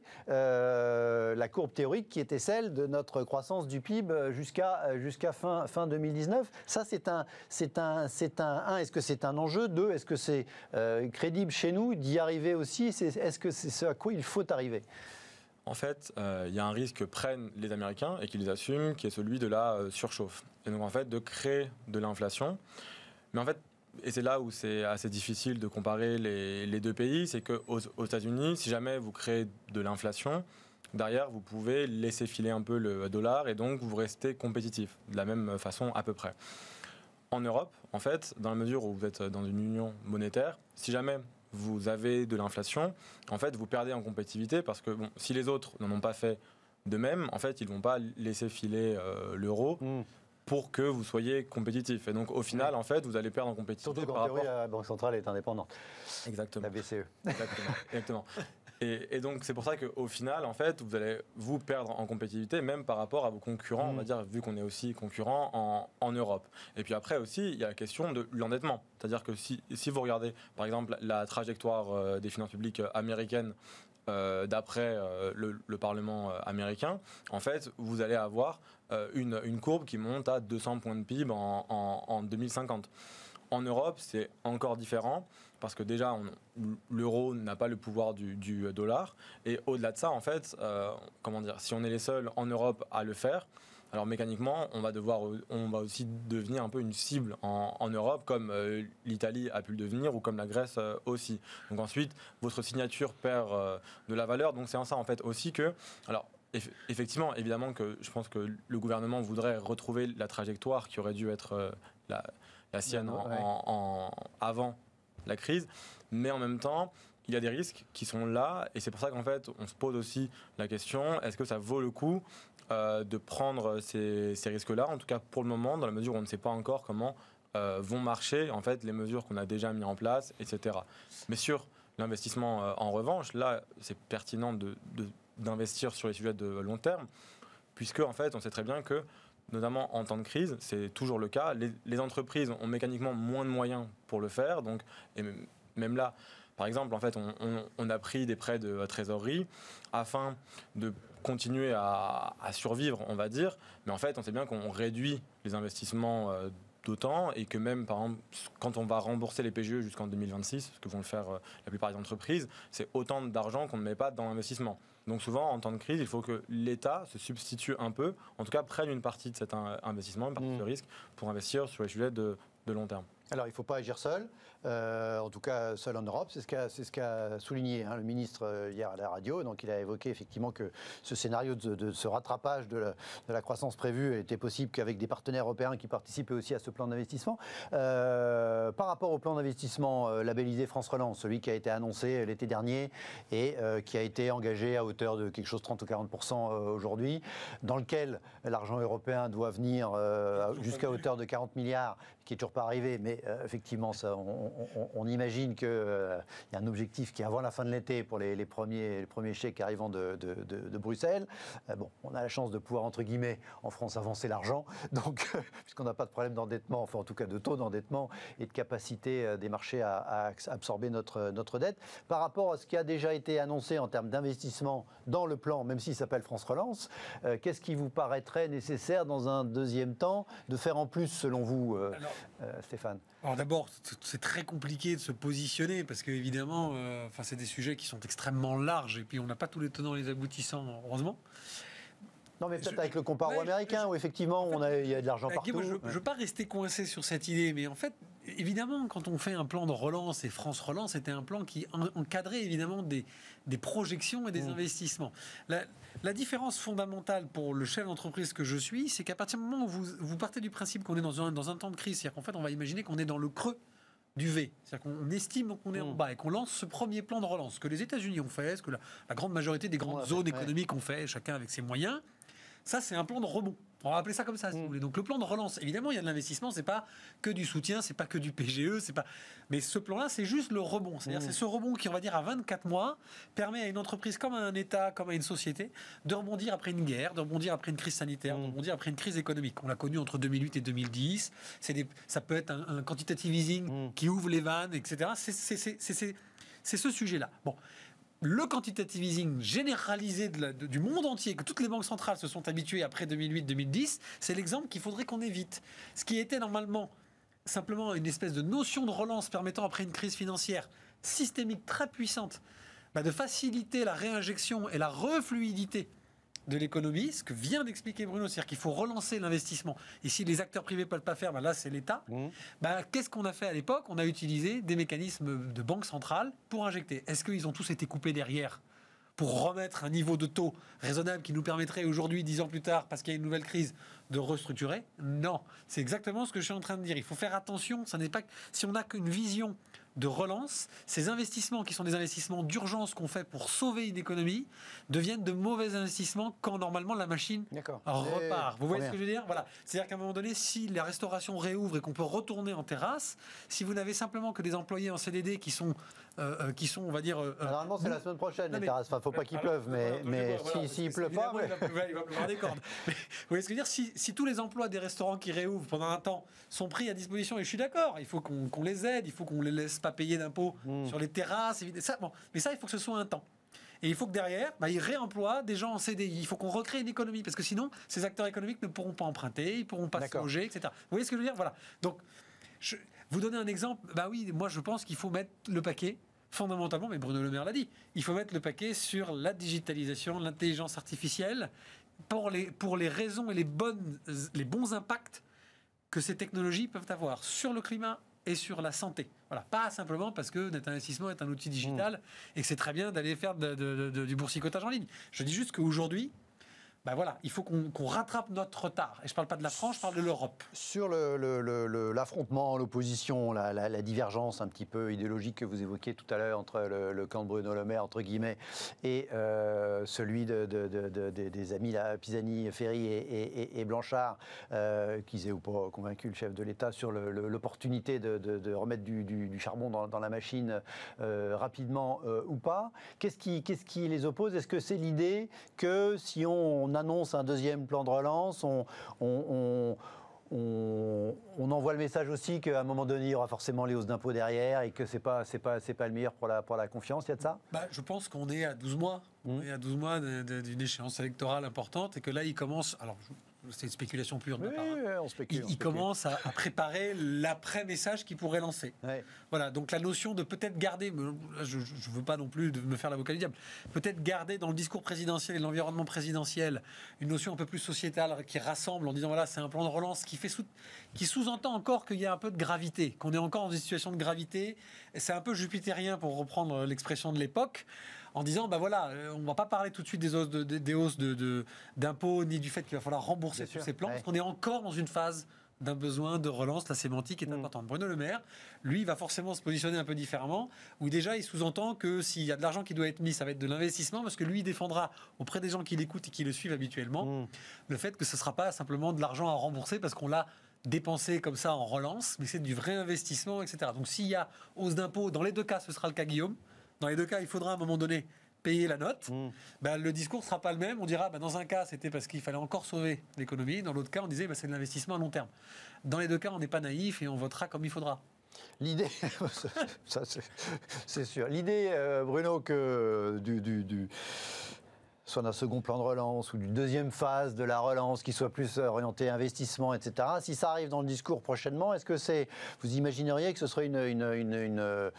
euh, la courbe théorique qui était celle de notre croissance du P I B jusqu'à, jusqu'à fin, fin deux mille dix-neuf. Ça, c'est un, c'est un, c'est un, un, est-ce que c'est un enjeu? Deux, est-ce que c'est euh, crédible chez nous d'y arriver aussi? c'est, Est-ce que c'est ce à quoi il faut arriver? En fait, il euh, y a un risque que prennent les Américains et qu'ils assument, qui est celui de la euh, surchauffe. Et donc, en fait, de créer de l'inflation. Mais en fait, et c'est là où c'est assez difficile de comparer les, les deux pays, c'est qu'aux aux États-Unis, si jamais vous créez de l'inflation, derrière, vous pouvez laisser filer un peu le dollar et donc vous restez compétitif, de la même façon à peu près. En Europe, en fait, dans la mesure où vous êtes dans une union monétaire, si jamais vous avez de l'inflation, en fait, vous perdez en compétitivité parce que bon, si les autres n'en ont pas fait de même, en fait, ils ne vont pas laisser filer euh, l'euro mmh. pour que vous soyez compétitif. Et donc, au final, mmh. en fait, vous allez perdre en compétitivité. Surtout qu'en théorie, la Banque centrale est indépendante. Exactement. La B C E. Exactement. Exactement. Et, et donc, c'est pour ça qu'au final, en fait, vous allez vous perdre en compétitivité, même par rapport à vos concurrents, mmh. on va dire, vu qu'on est aussi concurrents en, en Europe. Et puis après aussi, il y a la question de l'endettement. C'est-à-dire que si, si vous regardez, par exemple, la trajectoire euh, des finances publiques américaines euh, d'après euh, le, le Parlement américain, en fait, vous allez avoir euh, une, une courbe qui monte à deux cents points de P I B en, en, en deux mille cinquante. En Europe, c'est encore différent parce que déjà, on, l'euro n'a pas le pouvoir du, du dollar. Et au-delà de ça, en fait, euh, comment dire, si on est les seuls en Europe à le faire, alors mécaniquement, on va devoir, on va aussi devenir un peu une cible en, en Europe, comme euh, l'Italie a pu le devenir ou comme la Grèce euh, aussi. Donc ensuite, votre signature perd euh, de la valeur. Donc c'est en ça en fait aussi que, alors. Effectivement, évidemment que je pense que le gouvernement voudrait retrouver la trajectoire qui aurait dû être euh, la, la sienne en, ouais. en, en, avant la crise, mais en même temps, il y a des risques qui sont là, et c'est pour ça qu'en fait, on se pose aussi la question, est-ce que ça vaut le coup euh, de prendre ces, ces risques-là, en tout cas pour le moment, dans la mesure où on ne sait pas encore comment euh, vont marcher en fait les mesures qu'on a déjà mises en place, et cetera. Mais sur l'investissement, euh, en revanche, là, c'est pertinent de, de d'investir sur les sujets de long terme, puisque en fait, on sait très bien que, notamment en temps de crise, c'est toujours le cas, les, les entreprises ont mécaniquement moins de moyens pour le faire, donc, et même là, par exemple, en fait, on, on, on a pris des prêts de trésorerie afin de continuer à, à survivre, on va dire, mais en fait, on sait bien qu'on réduit les investissements euh, d'autant et que même, par exemple, quand on va rembourser les P G E jusqu'en deux mille vingt-six, ce que vont le faire euh, la plupart des entreprises, c'est autant d'argent qu'on ne met pas dans l'investissement. Donc souvent, en temps de crise, il faut que l'État se substitue un peu, en tout cas prenne une partie de cet investissement, une partie mmh. de ce risque, pour investir sur les sujets de, de long terme. Alors, il ne faut pas agir seul, euh, en tout cas seul en Europe. C'est ce qu'a, c'est ce qu'a souligné hein, le ministre euh, hier à la radio. Donc, il a évoqué effectivement que ce scénario de, de ce rattrapage de la, de la croissance prévue était possible qu'avec des partenaires européens qui participaient aussi à ce plan d'investissement. Euh, par rapport au plan d'investissement euh, labellisé France Relance, celui qui a été annoncé l'été dernier et euh, qui a été engagé à hauteur de quelque chose de trente ou quarante pour cent euh, aujourd'hui, dans lequel l'argent européen doit venir euh, jusqu'à hauteur de quarante milliards, qui n'est toujours pas arrivé, mais euh, effectivement, ça, on, on, on imagine qu'il euh, y a un objectif qui est avant la fin de l'été pour les, les, premiers, les premiers chèques arrivant de, de, de, de Bruxelles. Euh, bon, on a la chance de pouvoir, entre guillemets, en France, avancer l'argent, donc puisqu'on n'a pas de problème d'endettement, enfin en tout cas de taux d'endettement et de capacité euh, des marchés à, à absorber notre, notre dette. Par rapport à ce qui a déjà été annoncé en termes d'investissement dans le plan, même s'il s'appelle France Relance, euh, qu'est-ce qui vous paraîtrait nécessaire dans un deuxième temps de faire en plus, selon vous, euh, alors, euh, Stéphane? Alors d'abord, c'est très compliqué de se positionner parce qu'évidemment, euh, enfin, c'est des sujets qui sont extrêmement larges et puis on n'a pas tous les tenants et les aboutissants, heureusement. Non, mais peut-être avec le comparo ouais, américain, je, où effectivement, en fait, on a, il y a de l'argent bah, partout. Moi, je ne veux pas rester coincé sur cette idée, mais en fait, évidemment, quand on fait un plan de relance, et France Relance, c'était un plan qui encadrait évidemment des, des projections et des mmh. investissements. La, la différence fondamentale pour le chef d'entreprise que je suis, c'est qu'à partir du moment où vous, vous partez du principe qu'on est dans un, dans un temps de crise, c'est-à-dire qu'en fait, on va imaginer qu'on est dans le creux du V. C'est-à-dire qu'on estime qu'on est en bas et qu'on lance ce premier plan de relance, que les États-Unis ont fait, ce que la, la grande majorité des grandes ouais, zones ouais. économiques ont fait, chacun avec ses moyens. Ça, c'est un plan de rebond. On va appeler ça comme ça, si mmh. vous voulez. Donc, le plan de relance, évidemment, il y a de l'investissement. C'est pas que du soutien, c'est pas que du P G E, c'est pas. Mais ce plan-là, c'est juste le rebond. C'est-à-dire, mmh. c'est ce rebond qui, on va dire, à vingt-quatre mois, permet à une entreprise comme à un État, comme à une société, de rebondir après une guerre, de rebondir après une crise sanitaire, mmh. de rebondir après une crise économique. On l'a connu entre deux mille huit et deux mille dix. C'est des... Ça peut être un, un quantitative easing mmh. qui ouvre les vannes, et cetera. C'est, c'est, c'est, c'est, c'est, c'est ce sujet-là. Bon. Le quantitative easing généralisé de la, de, du monde entier, que toutes les banques centrales se sont habituées après deux mille huit deux mille dix, c'est l'exemple qu'il faudrait qu'on évite. Ce qui était normalement simplement une espèce de notion de relance permettant, après une crise financière systémique très puissante, bah de faciliter la réinjection et la refluidité de l'économie, ce que vient d'expliquer Bruno, c'est-à-dire qu'il faut relancer l'investissement. Et si les acteurs privés ne peuvent pas faire, ben là c'est l'État. Mmh. Ben, qu'est-ce qu'on a fait à l'époque? On a utilisé des mécanismes de banque centrale pour injecter. Est-ce qu'ils ont tous été coupés derrière pour remettre un niveau de taux raisonnable qui nous permettrait aujourd'hui, dix ans plus tard, parce qu'il y a une nouvelle crise, de restructurer? Non. C'est exactement ce que je suis en train de dire. Il faut faire attention. Ça n'est pas, si on n'a qu'une vision de relance, ces investissements qui sont des investissements d'urgence qu'on fait pour sauver une économie deviennent de mauvais investissements quand normalement la machine D'accord. repart. Vous voyez ce que je veux dire? Voilà. C'est-à-dire qu'à un moment donné, si la restauration réouvre et qu'on peut retourner en terrasse, si vous n'avez simplement que des employés en C D D qui sont, euh, qui sont on va dire... Euh, Normalement, c'est la semaine prochaine, non, les terrasses. Enfin, il ne faut pas qu'il pleuve, mais, mais s'il si, si pleut pas... Ouais. Il, va pleuvoir, il va pleuvoir des cordes. Mais, vous voyez ce que je veux dire? Si, si tous les emplois des restaurants qui réouvrent pendant un temps sont pris à disposition, et je suis d'accord, il faut qu'on, qu'on les aide, il faut qu'on les laisse pas payer d'impôts mmh. sur les terrasses. Ça, bon, mais ça, il faut que ce soit un temps. Et il faut que derrière, bah, ils réemploient des gens en C D I. Il faut qu'on recrée une économie, parce que sinon, ces acteurs économiques ne pourront pas emprunter, ils ne pourront pas D'accord. se loger, et cetera. Vous voyez ce que je veux dire? Voilà. Donc, je, vous donnez un exemple. Bah oui, moi, je pense qu'il faut mettre le paquet, fondamentalement, mais Bruno Le Maire l'a dit, il faut mettre le paquet sur la digitalisation, l'intelligence artificielle, pour les, pour les raisons et les, bonnes, les bons impacts que ces technologies peuvent avoir sur le climat et sur la santé. Voilà, pas simplement parce que notre investissement est un outil digital mmh. et que c'est très bien d'aller faire de, de, de, du boursicotage en ligne. Je dis juste qu'aujourd'hui, ben voilà, il faut qu'on, qu'on rattrape notre retard. Et je ne parle pas de la France, je parle de l'Europe. Sur le, le, le, l'affrontement, l'opposition, la, la, la divergence un petit peu idéologique que vous évoquiez tout à l'heure entre le, le camp de Bruno Le Maire, entre guillemets, et euh, celui de, de, de, de, de, des amis là, Pisani, Ferry et, et, et Blanchard, euh, qu'ils aient ou pas convaincu le chef de l'État sur le, le, l'opportunité de, de, de remettre du, du, du charbon dans, dans la machine euh, rapidement euh, ou pas. Qu'est-ce qui, qu'est-ce qui les oppose? Est-ce que c'est l'idée que si on On annonce un deuxième plan de relance, on, on, on, on, on envoie le message aussi qu'à un moment donné, il y aura forcément les hausses d'impôts derrière et que ce n'est pas, c'est pas, c'est pas le meilleur pour la, pour la confiance? Il y a de ça? bah, Je pense qu'on est à douze mois. Mmh. On est à douze mois de, de, d'une échéance électorale importante et que là, il commence... Alors, c'est une spéculation pure de ma part. Oui, on spécule, il, on il spécule. commence à, à préparer l'après-message qu'il pourrait lancer. Ouais. Voilà, donc la notion de peut-être garder, je ne veux pas non plus de me faire l'avocat du diable, peut-être garder dans le discours présidentiel et l'environnement présidentiel une notion un peu plus sociétale qui rassemble en disant voilà, c'est un plan de relance qui, fait sous, qui sous-entend encore qu'il y a un peu de gravité, qu'on est encore dans une situation de gravité. Et c'est un peu jupitérien pour reprendre l'expression de l'époque. En disant, ben voilà, on ne va pas parler tout de suite des hausses, de, des hausses de, de, d'impôts, ni du fait qu'il va falloir rembourser tous ces plans, ouais. parce qu'on est encore dans une phase d'un besoin de relance. La sémantique est mmh. importante. Bruno Le Maire, lui, va forcément se positionner un peu différemment, où déjà, il sous-entend que s'il y a de l'argent qui doit être mis, ça va être de l'investissement, parce que lui, il défendra auprès des gens qui l'écoutent et qui le suivent habituellement, mmh. le fait que ce ne sera pas simplement de l'argent à rembourser, parce qu'on l'a dépenser comme ça en relance, mais c'est du vrai investissement, et cetera. Donc s'il y a hausse d'impôts, dans les deux cas, ce sera le cas Guillaume. Dans les deux cas, il faudra à un moment donné payer la note. Mmh. Ben, le discours ne sera pas le même. On dira, ben, dans un cas, c'était parce qu'il fallait encore sauver l'économie. Dans l'autre cas, on disait, ben, c'est de l'investissement à long terme. Dans les deux cas, on n'est pas naïf et on votera comme il faudra. L'idée, ça, c'est, c'est sûr. L'idée, euh, Bruno, que du... du, du... soit d'un second plan de relance ou d'une deuxième phase de la relance qui soit plus orientée investissement, et cetera. Si ça arrive dans le discours prochainement, est-ce que c'est, vous imagineriez que ce serait une, une, une, une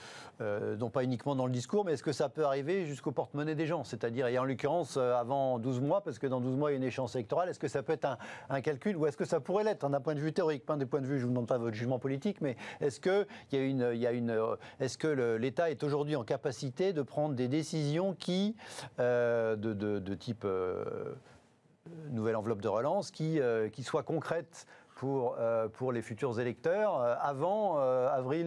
euh, non pas uniquement dans le discours, mais est-ce que ça peut arriver jusqu'au porte-monnaie des gens, c'est-à-dire, et en l'occurrence avant douze mois, parce que dans douze mois il y a une échéance électorale, est-ce que ça peut être un, un calcul ou est-ce que ça pourrait l'être d'un point de vue théorique, pas d'un point de vue, je ne vous demande pas votre jugement politique, mais est-ce que il y a une, il y a une, est-ce que le, l'État est aujourd'hui en capacité de prendre des décisions qui, euh, de, de de type euh, nouvelle enveloppe de relance qui, euh, qui soit concrète pour, euh, pour les futurs électeurs euh, avant euh, avril-mai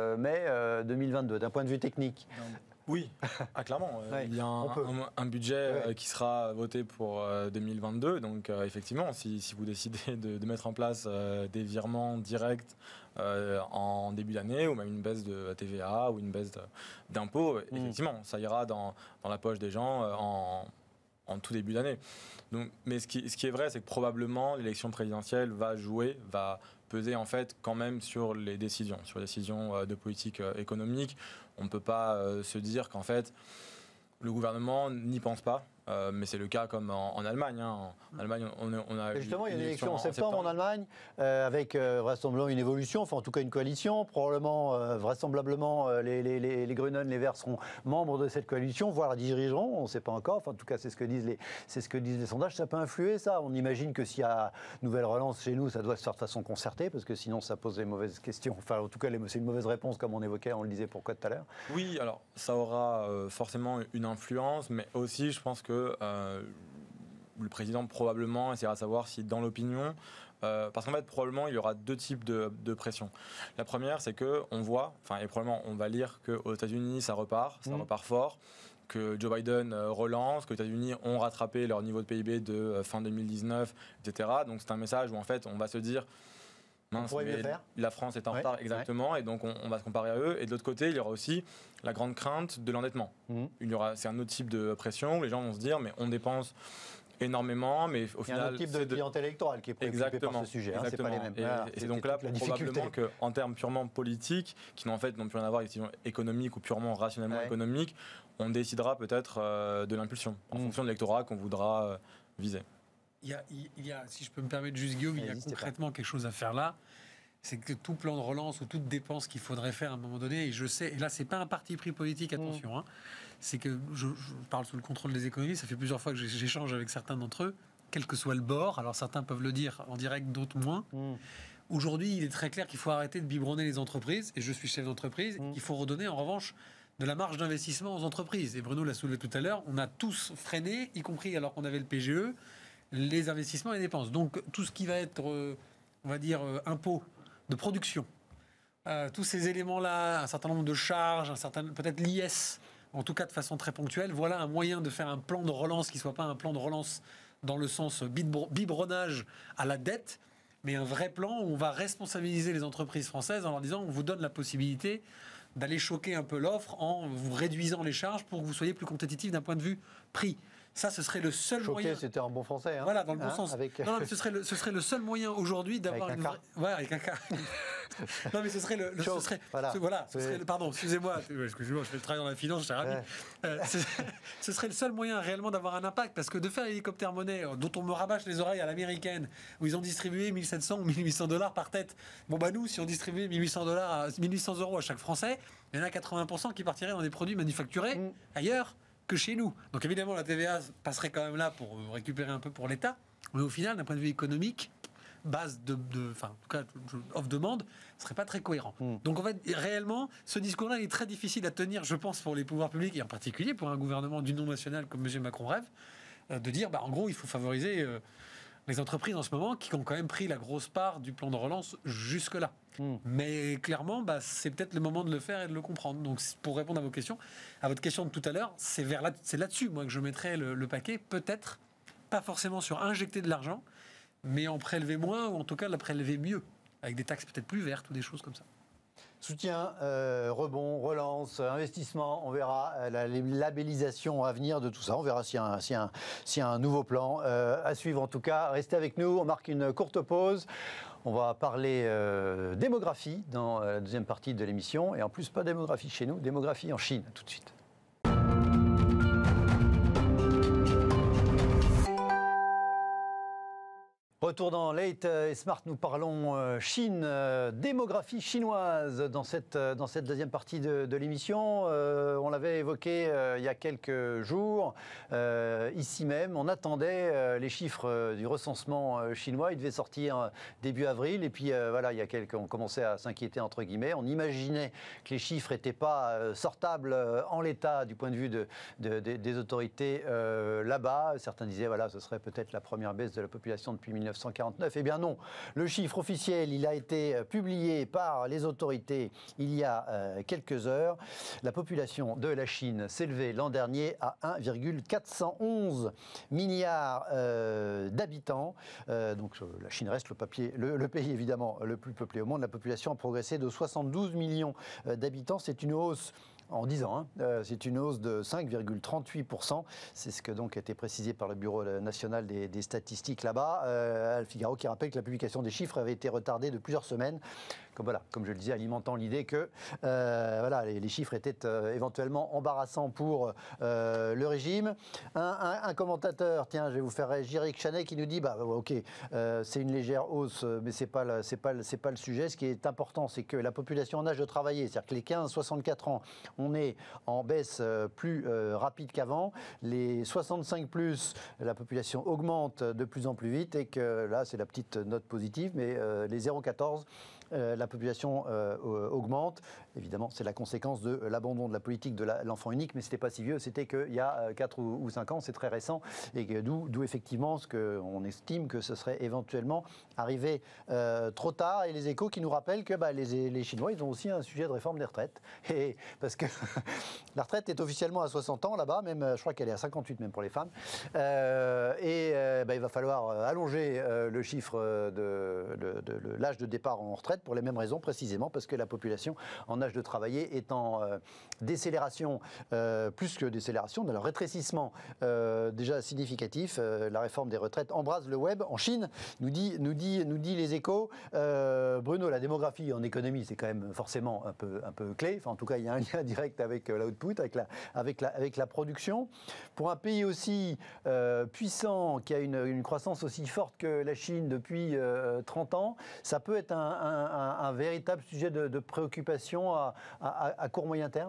euh, deux mille vingt-deux, d'un point de vue technique? Oui, ah, clairement. Ouais, il y a un, un, un budget ouais. qui sera voté pour euh, deux mille vingt-deux. Donc, euh, effectivement, si, si vous décidez de, de mettre en place euh, des virements directs euh, en début d'année, ou même une baisse de T V A ou une baisse de, d'impôts, mmh. effectivement, ça ira dans, dans la poche des gens euh, en... en tout début d'année. Donc, mais ce qui, ce qui est vrai, c'est que probablement l'élection présidentielle va jouer, va peser en fait quand même sur les décisions, sur les décisions de politique économique. On ne peut pas euh, se dire qu'en fait le gouvernement n'y pense pas. Euh, mais c'est le cas comme en, en Allemagne. Hein. En Allemagne, on, on a justement, il y a une élection en, en septembre, septembre en Allemagne, euh, avec euh, vraisemblablement une évolution, enfin en tout cas une coalition. Probablement, euh, vraisemblablement, euh, les, les, les, les Grünen, les Verts seront membres de cette coalition, voire la dirigeront. On ne sait pas encore. Enfin, en tout cas, c'est ce que disent les, c'est ce que disent les sondages. Ça peut influer, ça. On imagine que s'il y a nouvelle relance chez nous, ça doit se faire de façon concertée, parce que sinon, ça pose des mauvaises questions. Enfin, en tout cas, les, c'est une mauvaise réponse, comme on évoquait, on le disait pourquoi tout à l'heure. Oui, alors ça aura euh, forcément une influence, mais aussi, je pense que euh, le président probablement essaiera de savoir si dans l'opinion, euh, parce qu'en fait probablement il y aura deux types de, de pression. La première, c'est que on voit, enfin et probablement on va lire qu'aux États-Unis ça repart, ça mmh. repart fort, que Joe Biden euh, relance, que les États-Unis ont rattrapé leur niveau de P I B de euh, fin deux mille dix-neuf, et cetera. Donc c'est un message où en fait on va se dire mince, mais la France est en ouais, retard, exactement, ouais. et donc on, on va se comparer à eux. Et de l'autre côté, il y aura aussi la grande crainte de l'endettement. Mmh. Il y aura, c'est un autre type de pression où les gens vont se dire, mais on dépense énormément, mais au il final... Il y a un autre type de clientèle électorale qui est préoccupée par ce sujet. Hein, c'est pas les mêmes. Et, voilà, et c'est donc là, probablement qu'en termes purement politiques, qui n'ont en fait n'ont plus rien à voir avec des décisions économiques ou purement rationnellement ouais. économiques, on décidera peut-être euh, de l'impulsion, en mmh. fonction de l'électorat qu'on voudra euh, viser. Il y, a, il y a, si je peux me permettre juste, Guillaume, il y a concrètement pas. quelque chose à faire là. C'est que tout plan de relance ou toute dépense qu'il faudrait faire à un moment donné, et je sais, et là, c'est pas un parti pris politique, attention, mmh. hein, c'est que je, je parle sous le contrôle des économistes, ça fait plusieurs fois que j'échange avec certains d'entre eux, quel que soit le bord, alors certains peuvent le dire en direct, d'autres moins. Mmh. Aujourd'hui, il est très clair qu'il faut arrêter de biberonner les entreprises, et je suis chef d'entreprise, mmh. il faut redonner en revanche de la marge d'investissement aux entreprises. Et Bruno l'a soulevé tout à l'heure, on a tous freiné, y compris alors qu'on avait le P G E, les investissements et les dépenses. Donc tout ce qui va être, euh, on va dire, euh, impôt de production, euh, tous ces éléments-là, un certain nombre de charges, un certain, peut-être l'I S, en tout cas de façon très ponctuelle, voilà un moyen de faire un plan de relance qui ne soit pas un plan de relance dans le sens biberonnage à la dette, mais un vrai plan où on va responsabiliser les entreprises françaises en leur disant on vous donne la possibilité d'aller choquer un peu l'offre en vous réduisant les charges pour que vous soyez plus compétitif d'un point de vue prix. Ça, ce serait le seul Choqué, moyen. C'était en bon français. Hein. Voilà, dans le bon hein, sens. avec... Non, non, mais ce serait le, ce serait le seul moyen aujourd'hui d'avoir avec une. Un vraie... Ouais, avec un cas. Non, mais ce serait le. le ce serait, voilà. Ce, voilà ce serait le, pardon, excusez-moi. Excusez-moi, je fais le travail dans la finance, je suis ravi. Ouais. Euh, ce, ce serait le seul moyen réellement d'avoir un impact, parce que de faire l'hélicoptère monnaie, dont on me rabâche les oreilles à l'américaine, où ils ont distribué mille sept cents ou mille huit cents dollars par tête. Bon, bah nous, si on distribuait mille huit cents dollars, mille huit cents euros à chaque Français, il y en a quatre-vingts pour cent qui partiraient dans des produits manufacturés mm. ailleurs que chez nous. Donc évidemment, la T V A passerait quand même là pour récupérer un peu pour l'État, mais au final, d'un point de vue économique, base de, de enfin, en tout cas, off-demande, ce serait pas très cohérent. Mmh. Donc en fait, réellement, ce discours-là, il est très difficile à tenir, je pense, pour les pouvoirs publics, et en particulier pour un gouvernement d'union nationale comme M. Macron rêve, euh, de dire, bah, en gros, il faut favoriser euh, les entreprises en ce moment qui ont quand même pris la grosse part du plan de relance jusque-là. Mmh. Mais clairement, bah, c'est peut-être le moment de le faire et de le comprendre. Donc, pour répondre à vos questions, à votre question de tout à l'heure, c'est vers là, c'est là-dessus, moi, que je mettrais le, le paquet. Peut-être, pas forcément sur injecter de l'argent, mais en prélever moins, ou en tout cas la prélever mieux. avec des taxes peut-être plus vertes ou des choses comme ça. Soutien, euh, rebond, relance, investissement, on verra euh, la labellisation à venir de tout ça. On verra s'il y a un, s'il y a un, s'il y a un nouveau plan euh, à suivre en tout cas. Restez avec nous, on marque une courte pause. On va parler euh, démographie dans la deuxième partie de l'émission. Et en plus, pas démographie chez nous, démographie en Chine, tout de suite. Retour dans Late et Smart, nous parlons Chine, euh, démographie chinoise dans cette, dans cette deuxième partie de, de l'émission. Euh, on l'avait évoqué euh, il y a quelques jours, euh, ici même. On attendait euh, les chiffres du recensement euh, chinois. Il devait sortir euh, début avril. Et puis euh, voilà, il y a quelques, on commençait à s'inquiéter entre guillemets. On imaginait que les chiffres n'étaient pas euh, sortables euh, en l'état du point de vue de, de, de, des autorités euh, là-bas. Certains disaient voilà, ce serait peut-être la première baisse de la population depuis mille neuf cent quarante-neuf. Eh bien non, le chiffre officiel, il a été publié par les autorités il y a euh, quelques heures. La population de la Chine s'élevait l'an dernier à un virgule quatre cent onze milliards euh, d'habitants. Euh, donc la Chine reste le, papier, le, le pays évidemment le plus peuplé au monde. La population a progressé de soixante-douze millions d'habitants. C'est une hausse en dix ans, hein. euh, c'est une hausse de cinq virgule trente-huit pour cent. C'est ce que donc a été précisé par le Bureau national des, des statistiques là-bas. Euh, Le Figaro qui rappelle que la publication des chiffres avait été retardée de plusieurs semaines. Comme, voilà, comme je le disais, alimentant l'idée que euh, voilà, les, les chiffres étaient euh, éventuellement embarrassants pour euh, le régime. Un, un, un commentateur, tiens, je vais vous faire réagir, Eric Chanet, qui nous dit bah, ok, euh, c'est une légère hausse, mais ce n'est pas, le, c'est pas, le, c'est pas le sujet. Ce qui est important, c'est que la population en âge de travailler, c'est-à-dire que les quinze à soixante-quatre ans, on est en baisse euh, plus euh, rapide qu'avant. Les soixante-cinq plus, la population augmente de plus en plus vite et que là, c'est la petite note positive, mais euh, les zéro quatorze, Euh, la population euh, augmente. Évidemment, c'est la conséquence de l'abandon de la politique de la, l'enfant unique, mais ce n'était pas si vieux, c'était qu'il y a quatre ou cinq ans, c'est très récent, et que, d'où, d'où effectivement ce qu'on estime que ce serait éventuellement arrivé euh, trop tard, et les échos qui nous rappellent que bah, les, les Chinois, ils ont aussi un sujet de réforme des retraites, et, parce que la retraite est officiellement à soixante ans là-bas, même, je crois qu'elle est à cinquante-huit même pour les femmes, euh, et euh, bah, il va falloir allonger euh, le chiffre de, de, de, de l'âge de départ en retraite, pour les mêmes raisons précisément, parce que la population en âge de travailler est en euh, décélération, euh, plus que décélération, dans le rétrécissement euh, déjà significatif. Euh, la réforme des retraites embrase le web en Chine, nous dit, nous dit, nous dit les échos. Euh, Bruno, la démographie en économie, c'est quand même forcément un peu, un peu clé. Enfin, en tout cas, il y a un lien direct avec l'output, avec la, avec, la, avec la production. Pour un pays aussi euh, puissant, qui a une, une croissance aussi forte que la Chine depuis euh, trente ans, ça peut être un, un Un, un véritable sujet de, de préoccupation à, à, à court moyen terme?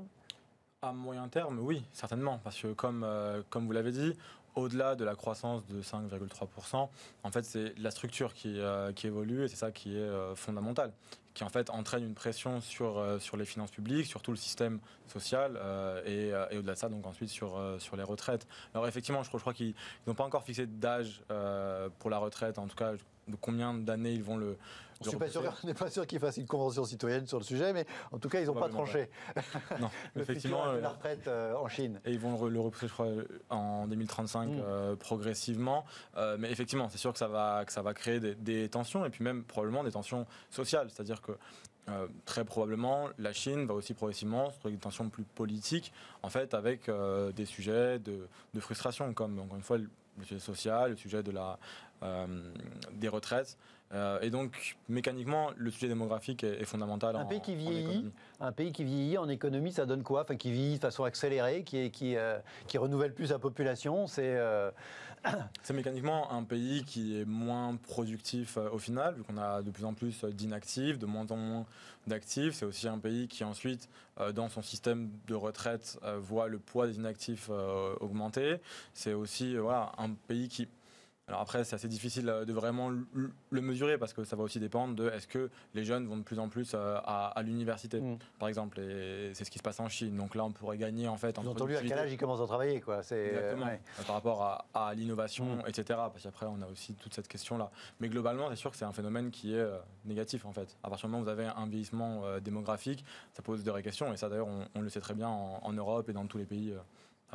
À moyen terme, oui, certainement, parce que comme, euh, comme vous l'avez dit, au-delà de la croissance de cinq virgule trois pour cent, en fait, c'est la structure qui, euh, qui évolue et c'est ça qui est euh, fondamental, qui en fait entraîne une pression sur, euh, sur les finances publiques, sur tout le système social euh, et, euh, et au-delà de ça, donc ensuite sur, euh, sur les retraites. Alors effectivement, je crois, je crois qu'ils n'ont pas encore fixé d'âge euh, pour la retraite, en tout cas, de combien d'années ils vont le. Je suis pas sûr, on n'est pas sûr qu'ils fassent une convention citoyenne sur le sujet, mais en tout cas, ils n'ont pas tranché. Non, le effectivement. futur de la retraite euh, en Chine. Et ils vont le repousser, je crois, en deux mille trente-cinq mmh. euh, progressivement. Euh, mais effectivement, c'est sûr que ça va, que ça va créer des, des tensions et puis même probablement des tensions sociales. C'est-à-dire que euh, très probablement, la Chine va aussi progressivement se trouver des tensions plus politiques, en fait, avec euh, des sujets de, de frustration, comme encore une fois le, le sujet social, le sujet de la, euh, des retraites. Euh, et donc, mécaniquement, le sujet démographique est, est fondamental. Un en, pays qui vieillit, en économie. Un pays qui vieillit en économie, ça donne quoi? Enfin, qui vieillit de façon accélérée, qui, qui, euh, qui renouvelle plus sa population, c'est... Euh... C'est mécaniquement un pays qui est moins productif euh, au final, vu qu'on a de plus en plus d'inactifs, de moins en moins d'actifs. C'est aussi un pays qui ensuite, euh, dans son système de retraite, euh, voit le poids des inactifs euh, augmenter. C'est aussi euh, voilà, un pays qui... Alors après, c'est assez difficile de vraiment le mesurer parce que ça va aussi dépendre de est-ce que les jeunes vont de plus en plus à, à l'université, mmh. par exemple. Et c'est ce qui se passe en Chine. Donc là, on pourrait gagner en fait en productivité. Vous avez entendu à quel âge ils commencent à travailler, quoi. C'est exactement. Ouais. Par rapport à, à l'innovation, mmh. et cetera. Parce qu'après, on a aussi toute cette question-là. Mais globalement, c'est sûr que c'est un phénomène qui est euh, négatif en fait. À partir du moment où vous avez un vieillissement euh, démographique, ça pose de vraies questions. Et ça, d'ailleurs, on, on le sait très bien en, en Europe et dans tous les pays euh, avancés.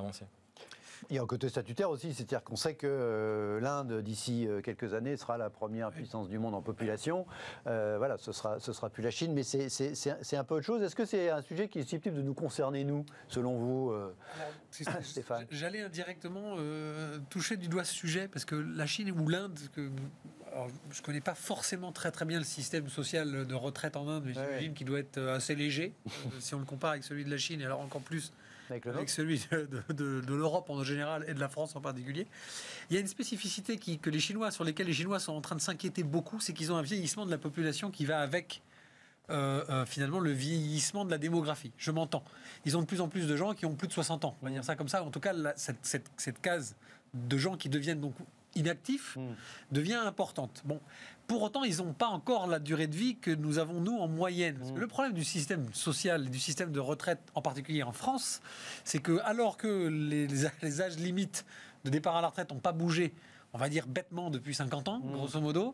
Il y a un côté statutaire aussi, c'est-à-dire qu'on sait que euh, l'Inde, d'ici euh, quelques années, sera la première oui. puissance du monde en population. Euh, voilà, ce sera, ce sera plus la Chine, mais c'est, c'est, c'est, c'est un peu autre chose. Est-ce que c'est un sujet qui est susceptible de nous concerner, nous, selon vous, euh, Alors, Stéphane ? J'allais indirectement euh, toucher du doigt ce sujet, parce que la Chine ou l'Inde, que, alors, je ne connais pas forcément très très bien le système social de retraite en Inde, mais ouais, j'imagine ouais. qu'il doit être assez léger, euh, si on le compare avec celui de la Chine, et alors encore plus avec, avec celui de, de, de, de l'Europe en général et de la France en particulier. Il y a une spécificité qui, que les Chinois, sur lesquelles les Chinois sont en train de s'inquiéter beaucoup, c'est qu'ils ont un vieillissement de la population qui va avec euh, euh, finalement le vieillissement de la démographie. Je m'entends. Ils ont de plus en plus de gens qui ont plus de soixante ans. On va dire ça comme ça. En tout cas, la, cette, cette, cette case de gens qui deviennent donc inactifs mmh. devient importante. Bon, pour autant, ils n'ont pas encore la durée de vie que nous avons, nous, en moyenne. Parce que le problème du système social, du système de retraite, en particulier en France, c'est que alors que les, les âges limites de départ à la retraite n'ont pas bougé, on va dire bêtement, depuis cinquante ans, mmh. grosso modo,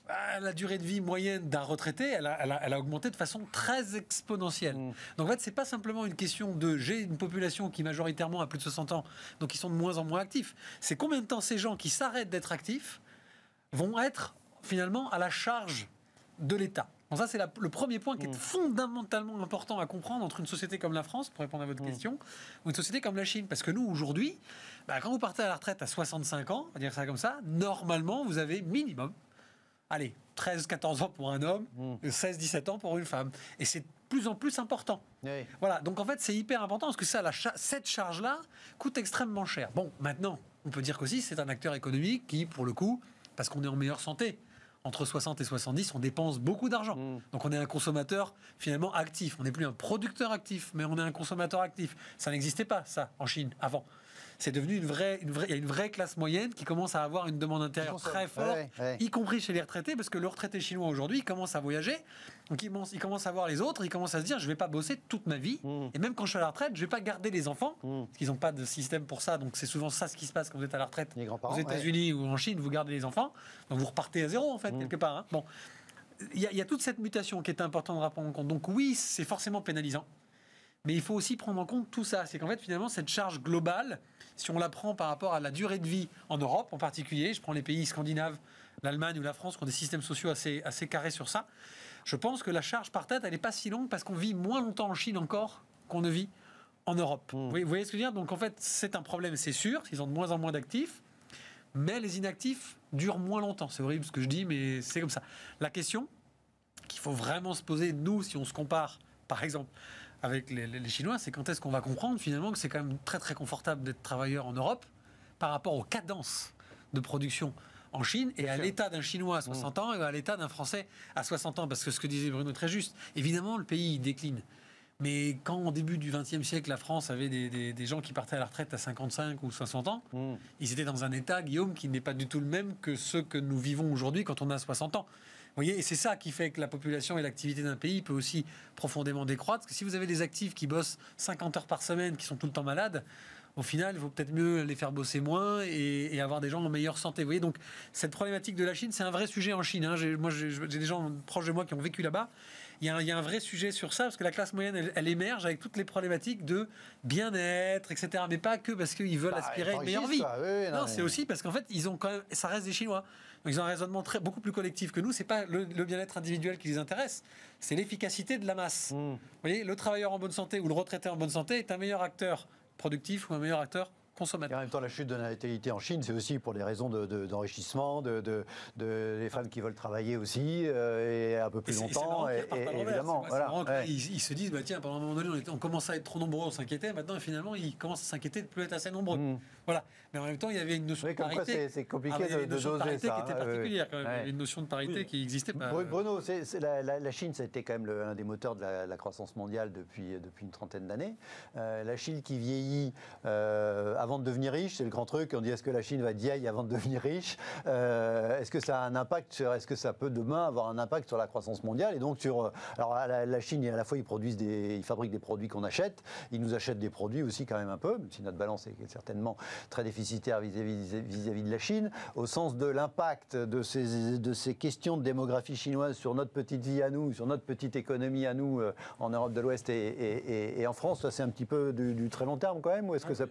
la durée de vie moyenne d'un retraité, elle a, elle a, elle a augmenté de façon très exponentielle. Mmh. Donc en fait, c'est pas simplement une question de j'ai une population qui majoritairement a plus de soixante ans, donc ils sont de moins en moins actifs. C'est combien de temps ces gens qui s'arrêtent d'être actifs vont être finalement à la charge de l'État. Donc ça, c'est la, le premier point qui est mmh. fondamentalement important à comprendre entre une société comme la France, pour répondre à votre mmh. question, ou une société comme la Chine. Parce que nous, aujourd'hui, bah, quand vous partez à la retraite à soixante-cinq ans, on va dire ça comme ça, normalement, vous avez minimum allez, treize quatorze ans pour un homme, mmh. seize dix-sept ans pour une femme. Et c'est de plus en plus important. Oui. Voilà, donc en fait, c'est hyper important parce que ça, la cha- cette charge-là coûte extrêmement cher. Bon, maintenant, on peut dire qu'aussi, c'est un acteur économique qui, pour le coup, parce qu'on est en meilleure santé, entre soixante et soixante-dix, on dépense beaucoup d'argent. Mmh. Donc on est un consommateur finalement actif. On n'est plus un producteur actif, mais on est un consommateur actif. Ça n'existait pas, ça, en Chine, avant. C'est devenu une vraie, une vraie, il y a une vraie classe moyenne qui commence à avoir une demande intérieure très forte, ouais, ouais. y compris chez les retraités, parce que le retraité chinois aujourd'hui, il commence à voyager, donc il commence, il commence à voir les autres, il commence à se dire, je ne vais pas bosser toute ma vie, mmh. et même quand je suis à la retraite, je ne vais pas garder les enfants, mmh. parce qu'ils n'ont pas de système pour ça, donc c'est souvent ça ce qui se passe quand vous êtes à la retraite aux États-Unis ouais. ou en Chine, vous gardez les enfants, donc vous repartez à zéro en fait, mmh. quelque part. Hein. Bon, il y, y a toute cette mutation qui est importante à prendre en compte, donc oui, c'est forcément pénalisant. Mais il faut aussi prendre en compte tout ça. C'est qu'en fait, finalement, cette charge globale, si on la prend par rapport à la durée de vie en Europe en particulier, je prends les pays scandinaves, l'Allemagne ou la France qui ont des systèmes sociaux assez, assez carrés sur ça, je pense que la charge par tête, elle n'est pas si longue parce qu'on vit moins longtemps en Chine encore qu'on ne vit en Europe. Mmh. Vous, voyez, vous voyez ce que je veux dire ? Donc en fait, c'est un problème, c'est sûr, ils ont de moins en moins d'actifs, mais les inactifs durent moins longtemps. C'est horrible ce que je dis, mais c'est comme ça. La question qu'il faut vraiment se poser, nous, si on se compare, par exemple, avec les, les Chinois, c'est quand est-ce qu'on va comprendre finalement que c'est quand même très très confortable d'être travailleur en Europe par rapport aux cadences de production en Chine et à l'état d'un Chinois à soixante ans et à l'état d'un Français à soixante ans. Parce que ce que disait Bruno est très juste, évidemment le pays décline. Mais quand au début du vingtième siècle, la France avait des, des, des gens qui partaient à la retraite à cinquante-cinq ou soixante ans, mmh. ils étaient dans un état, Guillaume, qui n'est pas du tout le même que ceux que nous vivons aujourd'hui quand on a soixante ans. Vous voyez, et c'est ça qui fait que la population et l'activité d'un pays peut aussi profondément décroître. Parce que si vous avez des actifs qui bossent cinquante heures par semaine, qui sont tout le temps malades, au final, il vaut peut-être mieux les faire bosser moins et, et avoir des gens en meilleure santé. Vous voyez, donc cette problématique de la Chine, c'est un vrai sujet en Chine. Hein. J'ai, moi, j'ai, j'ai des gens proches de moi qui ont vécu là-bas. Il y, a un, il y a un vrai sujet sur ça, parce que la classe moyenne, elle, elle émerge avec toutes les problématiques de bien-être, et cetera. Mais pas que parce qu'ils veulent bah, aspirer à une meilleure vie. Oui, non, non c'est mais... aussi parce qu'en fait, ils ont quand même, ça reste des Chinois. Donc, ils ont un raisonnement très, beaucoup plus collectif que nous. C'est pas le, le bien-être individuel qui les intéresse, c'est l'efficacité de la masse. Mmh. Vous voyez, le travailleur en bonne santé ou le retraité en bonne santé est un meilleur acteur productif ou un meilleur acteur consommateur. Et en même temps, la chute de la natalité en Chine, c'est aussi pour des raisons de, de, d'enrichissement, de, de, de les femmes qui veulent travailler aussi euh, et un peu plus et longtemps. Et, et, et évidemment, c'est marrant, voilà. Ouais. Ils, ils se disent, bah, tiens, pendant un moment donné, on, était, on commençait à être trop nombreux, on s'inquiétait. Maintenant, finalement, ils commencent à s'inquiéter de ne plus être assez nombreux. Mmh. Voilà. Mais en même temps, il y avait une notion oui, de parité. C'est, c'est compliqué ah, de, de doser parité ça. Qui était hein, particulière, quand même. ouais. Il y avait une notion de parité oui. qui existait pas. Bruno, c'est, c'est la, la, la Chine, ça a été quand même le, un des moteurs de la, la croissance mondiale depuis, depuis une trentaine d'années. Euh, la Chine qui vieillit euh, avant de devenir riche, c'est le grand truc. On dit est-ce que la Chine va être vieille avant de devenir riche euh, Est-ce que ça a un impact sur, est-ce que ça peut demain avoir un impact sur la croissance mondiale et donc sur alors la, la Chine, à la fois ils produisent des, ils fabriquent des produits qu'on achète, ils nous achètent des produits aussi quand même un peu, même si notre balance est certainement très déficitaire vis-à-vis, vis-à-vis de la Chine, au sens de l'impact de ces, de ces questions de démographie chinoise sur notre petite vie à nous, sur notre petite économie à nous euh, en Europe de l'Ouest et, et, et, et en France. Ça c'est un petit peu du, du très long terme quand même, ou est-ce que ça peut être concret ?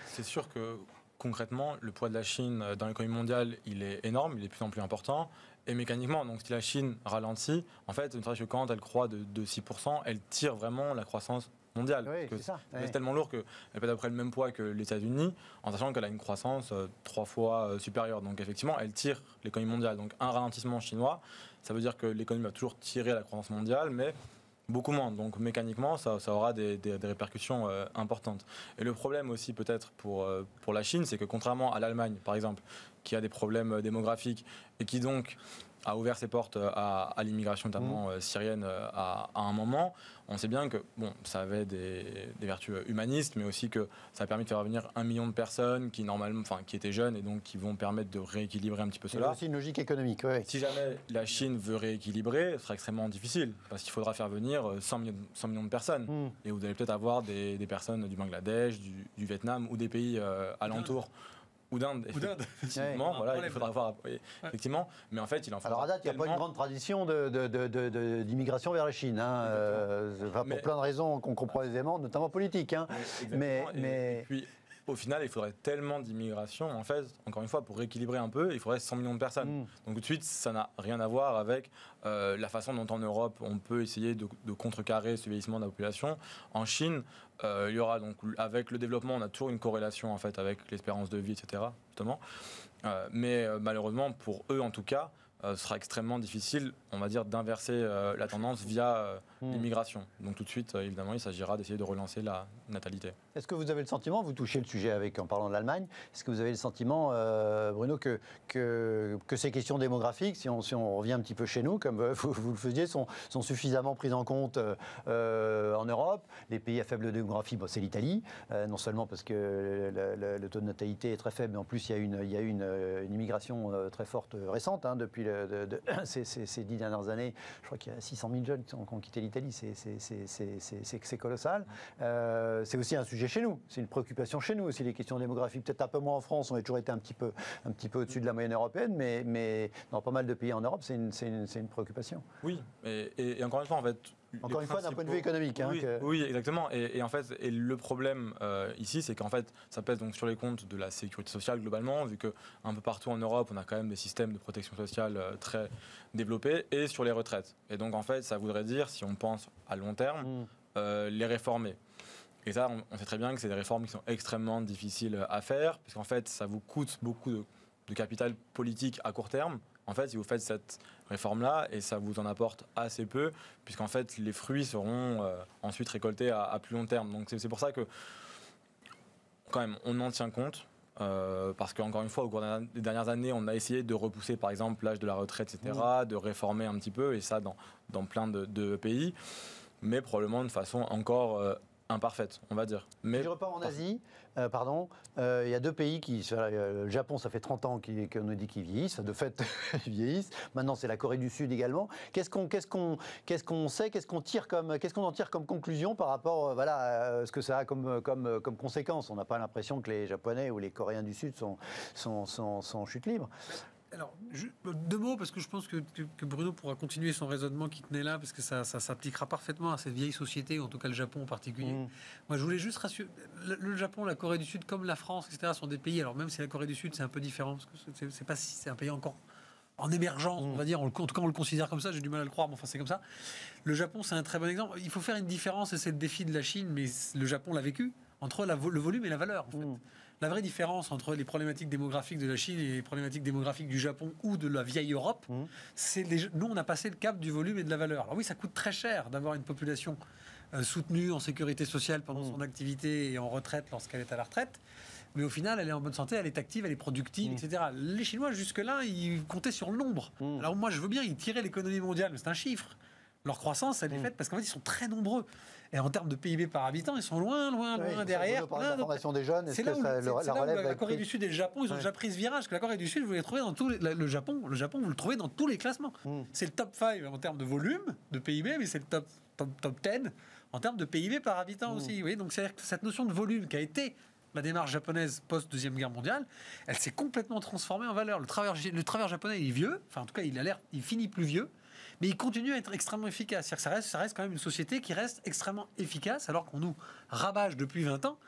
C'est sûr que concrètement, le poids de la Chine dans l'économie mondiale, il est énorme, il est de plus en plus important. Et mécaniquement, donc si la Chine ralentit, en fait, c'est vrai que quand elle croît de, de six pour cent, elle tire vraiment la croissance mondiale. Oui, c'est ça, c'est oui. tellement lourd qu'elle pèse à peu près le même poids que les États-Unis, en sachant qu'elle a une croissance euh, trois fois euh, supérieure. Donc effectivement, elle tire l'économie mondiale. Donc un ralentissement chinois, ça veut dire que l'économie va toujours tirer la croissance mondiale, mais beaucoup moins. Donc mécaniquement, ça, ça aura des, des, des répercussions euh, importantes. Et le problème aussi peut-être pour, euh, pour la Chine, c'est que contrairement à l'Allemagne, par exemple, qui a des problèmes démographiques et qui donc a ouvert ses portes à, à l'immigration, notamment euh, syrienne, euh, à, à un moment, on sait bien que bon, ça avait des, des vertus humanistes, mais aussi que ça a permis de faire venir un million de personnes qui, normalement, enfin, qui étaient jeunes et donc qui vont permettre de rééquilibrer un petit peu C'est cela. aussi une logique économique. Oui. Si jamais la Chine veut rééquilibrer, ce sera extrêmement difficile, parce qu'il faudra faire venir cent millions, cent millions de personnes. Mm. Et vous allez peut-être avoir des, des personnes du Bangladesh, du, du Vietnam ou des pays euh, alentours. Ou d'Inde, Ou d'Inde. effectivement, Ouais. voilà, il faudra voir, oui, effectivement, mais en fait, il en faudra Alors à date, il n'y a pas une tellement. grande tradition de- de- de- de- de- d'immigration vers la Chine, hein, euh, enfin, pour Mais- plein de raisons qu'on comprend aisément, notamment politiques. Hein. Exactement. Mais- Et- mais- et puis, au final, il faudrait tellement d'immigration. En fait, encore une fois, pour rééquilibrer un peu, il faudrait cent millions de personnes. Mm. Donc tout de suite, ça n'a rien à voir avec euh, la façon dont en Europe, on peut essayer de, de contrecarrer ce vieillissement de la population. En Chine, euh, il y aura donc, avec le développement, on a toujours une corrélation en fait avec l'espérance de vie, et cetera. Justement. Euh, mais euh, malheureusement, pour eux en tout cas, euh, ce sera extrêmement difficile, on va dire, d'inverser euh, la tendance via euh, Mm. l'immigration. Donc tout de suite, euh, évidemment, il s'agira d'essayer de relancer la natalité. Est-ce que vous avez le sentiment, vous touchez le sujet avec, en parlant de l'Allemagne, est-ce que vous avez le sentiment, euh, Bruno, que, que, que ces questions démographiques, si on, si on revient un petit peu chez nous, comme euh, vous, vous le faisiez, sont, sont suffisamment prises en compte euh, en Europe? Les pays à faible démographie, bon, c'est l'Italie, euh, non seulement parce que le, le- le taux de natalité est très faible, mais en plus il y a une, il y a une, une immigration euh, très forte euh, récente, hein, depuis le, de, de, ces, ces- ces dix dernières années. Je crois qu'il y a six cent mille jeunes qui ont, qui ont quitté l'Italie, c'est- c'est- c'est c'est- c'est- c'est- c'est colossal. Euh, c'est aussi un sujet chez nous, c'est une préoccupation chez nous aussi, les questions démographiques. Peut-être un peu moins en France, on a toujours été un petit peu, un petit peu au-dessus de la moyenne européenne, mais, mais dans pas mal de pays en Europe, c'est une, c'est une, c'est une préoccupation. Oui, et, et- et encore une fois, en fait. Encore les une fois, d'un point de vue principaux- économique. Hein, oui, que- oui, exactement. Et, et en fait, et le problème euh, ici, c'est qu'en fait, ça pèse donc sur les comptes de la sécurité sociale globalement, vu que un peu partout en Europe, on a quand même des systèmes de protection sociale euh, très développés, et sur les retraites. Et donc, en fait, ça voudrait dire, si on pense à long terme, Mm. euh, les réformer. Et ça, on, on sait très bien que c'est des réformes qui sont extrêmement difficiles à faire, puisqu'en fait, ça vous coûte beaucoup de, de capital politique à court terme. En fait, si vous faites cette réforme-là, et ça vous en apporte assez peu, puisqu'en fait, les fruits seront euh, ensuite récoltés à, à plus long terme. Donc c'est c'est pour ça que, quand même, on en tient compte. Euh, parce qu'encore une fois, au cours des dernières années, on a essayé de repousser, par exemple, l'âge de la retraite, et cetera, de réformer un petit peu, et ça dans, dans plein de, de pays, mais probablement de façon encore euh, imparfaite, on va dire. Mais Si je repars en Asie, euh, pardon, euh, il y a deux pays qui. Euh, le Japon, ça fait trente ans qu'il- qu'on nous dit qu'ils vieillissent. De fait, ils vieillissent. Maintenant, c'est la Corée du Sud également. Qu'est-ce qu'on qu'est-ce qu'on, qu'est-ce qu'on sait, qu'est-ce qu'on tire comme, qu'est-ce qu'on en tire comme conclusion par rapport euh, voilà, à ce que ça a comme, comme, comme conséquence? On n'a pas l'impression que les Japonais ou les Coréens du Sud sont, sont, sont, sont en chute libre. Alors, ju- deux mots, parce que je pense que, que- que Bruno pourra continuer son raisonnement qui tenait là, parce que ça, ça s'appliquera parfaitement à cette vieille société, en tout cas le Japon en particulier. Mm. Moi, je voulais juste rassurer. Le, le Japon, la Corée du Sud, comme la France, et cetera, sont des pays. Alors, même si la Corée du Sud, c'est un peu différent, parce que c'est- c'est pas si c'est un pays encore en émergence, on va dire. On le- en tout cas, on le considère comme ça. J'ai du mal à le croire, mais enfin, c'est comme ça. Le Japon, c'est un très bon exemple. Il faut faire une différence, et c'est le défi de la Chine, mais le Japon l'a vécu, entre la vo- le volume et la valeur, en fait. Mm. La vraie différence entre les problématiques démographiques de la Chine et les problématiques démographiques du Japon ou de la vieille Europe, Mhm. c'est les, nous, on a passé le cap du volume et de la valeur. Alors oui, ça coûte très cher d'avoir une population euh, soutenue en sécurité sociale pendant Mhm. son activité et en retraite lorsqu'elle est à la retraite. Mais au final, elle est en bonne santé, elle est active, elle est productive, Mhm. et cetera. Les Chinois, jusque-là, ils comptaient sur le nombre. Mhm. Alors moi, je veux bien, ils tiraient l'économie mondiale, mais c'est un chiffre. Leur croissance, elle est Mhm. faite parce qu'en fait, ils sont très nombreux. Et en termes de P I B par habitant, ils sont loin, loin, Oui, loin ça, derrière. Bruno parlait plein de la d'autres- formation des jeunes. Est-ce c'est que là où, ça, c'est- le- c'est la là où relève la, va la être Corée prise? du Sud et le Japon, ils ont Ouais. déjà pris ce virage. Que la Corée du Sud, vous les trouvez dans tous les, le Japon, le Japon, vous le trouvez dans tous les classements. Mm. C'est le top cinq en termes de volume de P I B, mais c'est le top, top, top dix en termes de P I B par habitant Mm. aussi. Oui, donc c'est-à-dire que cette notion de volume qui a été la démarche japonaise post-deuxième guerre mondiale, elle s'est complètement transformée en valeur. Le travailleur, le travailleur japonais il est vieux, enfin en tout cas il a l'air, il finit plus vieux, mais il continue à être extrêmement efficace. C'est-à-dire que ça reste, ça reste quand même une société qui reste extrêmement efficace, alors qu'on nous rabâche depuis vingt ans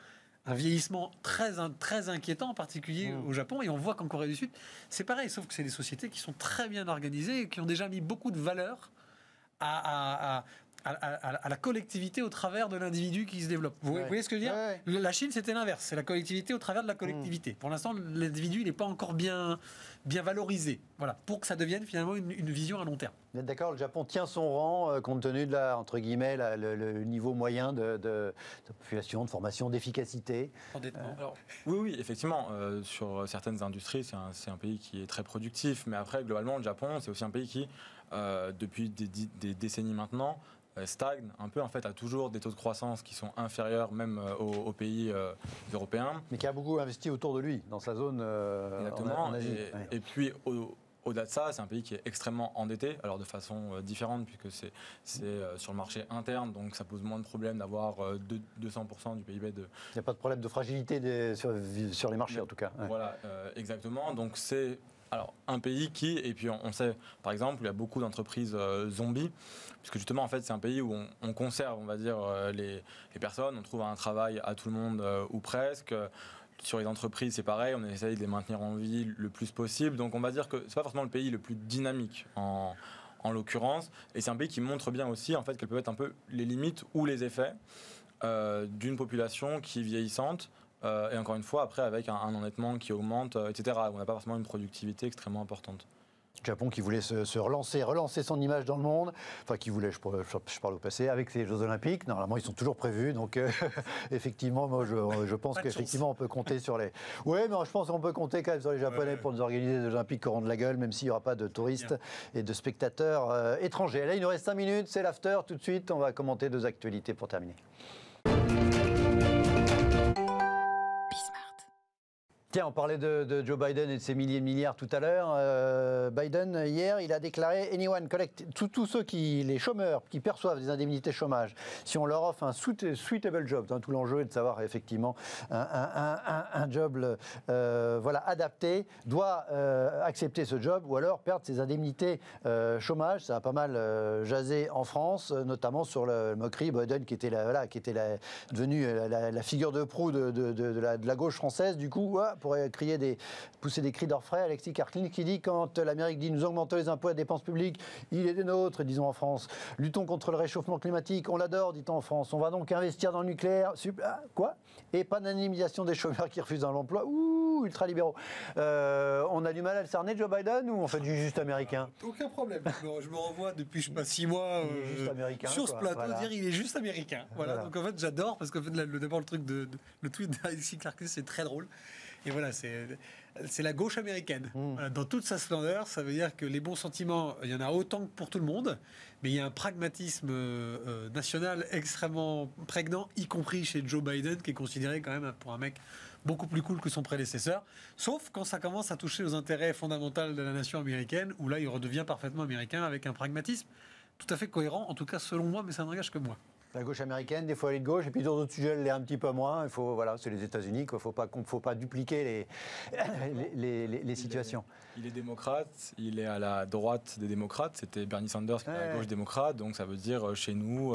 un vieillissement très, très inquiétant, en particulier mmh. au Japon. Et on voit qu'en Corée du Sud, c'est pareil, sauf que c'est des sociétés qui sont très bien organisées et qui ont déjà mis beaucoup de valeur à... à, à À, à, à la collectivité au travers de l'individu qui se développe. Vous, ouais. vous voyez ce que je veux dire? ouais, ouais. La Chine, c'était l'inverse. C'est la collectivité au travers de la collectivité. Mmh. Pour l'instant, l'individu n'est pas encore bien, bien valorisé. Voilà, pour que ça devienne finalement une, une vision à long terme. Vous êtes d'accord? Le Japon tient son rang euh, compte tenu de la, entre guillemets, la, le, le niveau moyen de, de, de population, de formation, d'efficacité. Endettement. Euh. Alors, oui, oui, effectivement. Euh, sur certaines industries, c'est un, c'est un pays qui est très productif. Mais après, globalement, le Japon, c'est aussi un pays qui, euh, depuis des, des décennies maintenant, stagne un peu, en fait, a toujours des taux de croissance qui sont inférieurs même euh, aux, aux pays euh, européens. Mais qui a beaucoup investi autour de lui, dans sa zone euh, Exactement. En, en Asie. Et, ouais. et puis, au, au-delà de ça, c'est un pays qui est extrêmement endetté, alors de façon euh, différente, puisque c'est, c'est euh, sur le marché interne, donc ça pose moins de problèmes d'avoir euh, deux cents pour cent du P I B de... Il n'y a pas de problème de fragilité des, sur, sur les marchés, Mais, en tout cas. Ouais. Voilà, euh, exactement. Donc c'est... Alors, un pays qui, et puis on, on sait, par exemple, il y a beaucoup d'entreprises euh, zombies, puisque justement, en fait, c'est un pays où on, on conserve, on va dire, euh, les, les personnes, on trouve un travail à tout le monde, euh, ou presque. Sur les entreprises, c'est pareil, on essaye de les maintenir en vie le plus possible. Donc, on va dire que c'est pas forcément le pays le plus dynamique en, en l'occurrence. Et c'est un pays qui montre bien aussi, en fait, quelles peuvent être un peu les limites ou les effets euh, d'une population qui est vieillissante. Euh, et encore une fois, après, avec un, un endettement qui augmente, euh, et cetera. On n'a pas forcément une productivité extrêmement importante. Japon qui voulait se, se relancer, relancer son image dans le monde, enfin qui voulait, je, je, je parle au passé, avec ces Jeux Olympiques. Normalement, ils sont toujours prévus, donc euh, effectivement, moi, je, je pense qu'effectivement, on peut compter sur les. Oui, mais je pense qu'on peut compter quand même sur les Japonais ouais. pour nous organiser des Jeux Olympiques qui auront de la gueule, même s'il n'y aura pas de touristes Bien. et de spectateurs euh, étrangers. Là, il nous reste cinq minutes, c'est l'after. Tout de suite, on va commenter deux actualités pour terminer. Tiens, on parlait de, de Joe Biden et de ses milliers de milliards tout à l'heure. Euh, Biden, hier, il a déclaré « Anyone collect » tous ceux qui, les chômeurs, qui perçoivent des indemnités chômage, si on leur offre un suitable job, hein, tout l'enjeu est de savoir effectivement un, un, un, un job euh, voilà, adapté, doit euh, accepter ce job ou alors perdre ses indemnités euh, chômage. Ça a pas mal euh, jasé en France, notamment sur le, le moquerie Biden qui était, la, voilà, qui était la, devenu la, la, la figure de proue de, de, de, de, la, de la gauche française. Du coup, ouais, pourrait crier des, pousser des cris d'orfraie. Alexis Karklin qui dit quand l'Amérique dit nous augmentons les impôts et les dépenses publiques, il est des nôtres, disons en France. Luttons contre le réchauffement climatique, on l'adore, dit-on en France. On va donc investir dans le nucléaire. Ah, quoi? Et pas d'indemnisation des chômeurs qui refusent l'emploi. Ouh, ultra-libéraux. Euh, on a du mal à le cerner, Joe Biden, ou on fait du juste américain? Aucun problème. Je me renvoie depuis, je sais pas, six mois euh, sur ce quoi, plateau, voilà. dire il est juste américain. Voilà. voilà. Donc en fait, j'adore, parce qu'en fait, le, d'abord, le truc de, de le tweet d'Alexis Karklin, c'est très drôle. Et voilà, c'est, c'est la gauche américaine. Mmh. Voilà, dans toute sa splendeur, ça veut dire que les bons sentiments, il y en a autant que pour tout le monde, mais il y a un pragmatisme euh, national extrêmement prégnant, y compris chez Joe Biden, qui est considéré quand même pour un mec beaucoup plus cool que son prédécesseur, sauf quand ça commence à toucher aux intérêts fondamentaux de la nation américaine, où là, il redevient parfaitement américain avec un pragmatisme tout à fait cohérent, en tout cas selon moi, mais ça n'engage que moi. La gauche américaine, des fois elle est de gauche, et puis dans d'autres sujets elle l'est un petit peu moins. Il faut, voilà, c'est les États-Unis, il ne faut pas, faut pas dupliquer les, les, les, les situations. Il est, il est démocrate, il est à la droite des démocrates. C'était Bernie Sanders qui était ouais. à la gauche démocrate, donc ça veut dire chez nous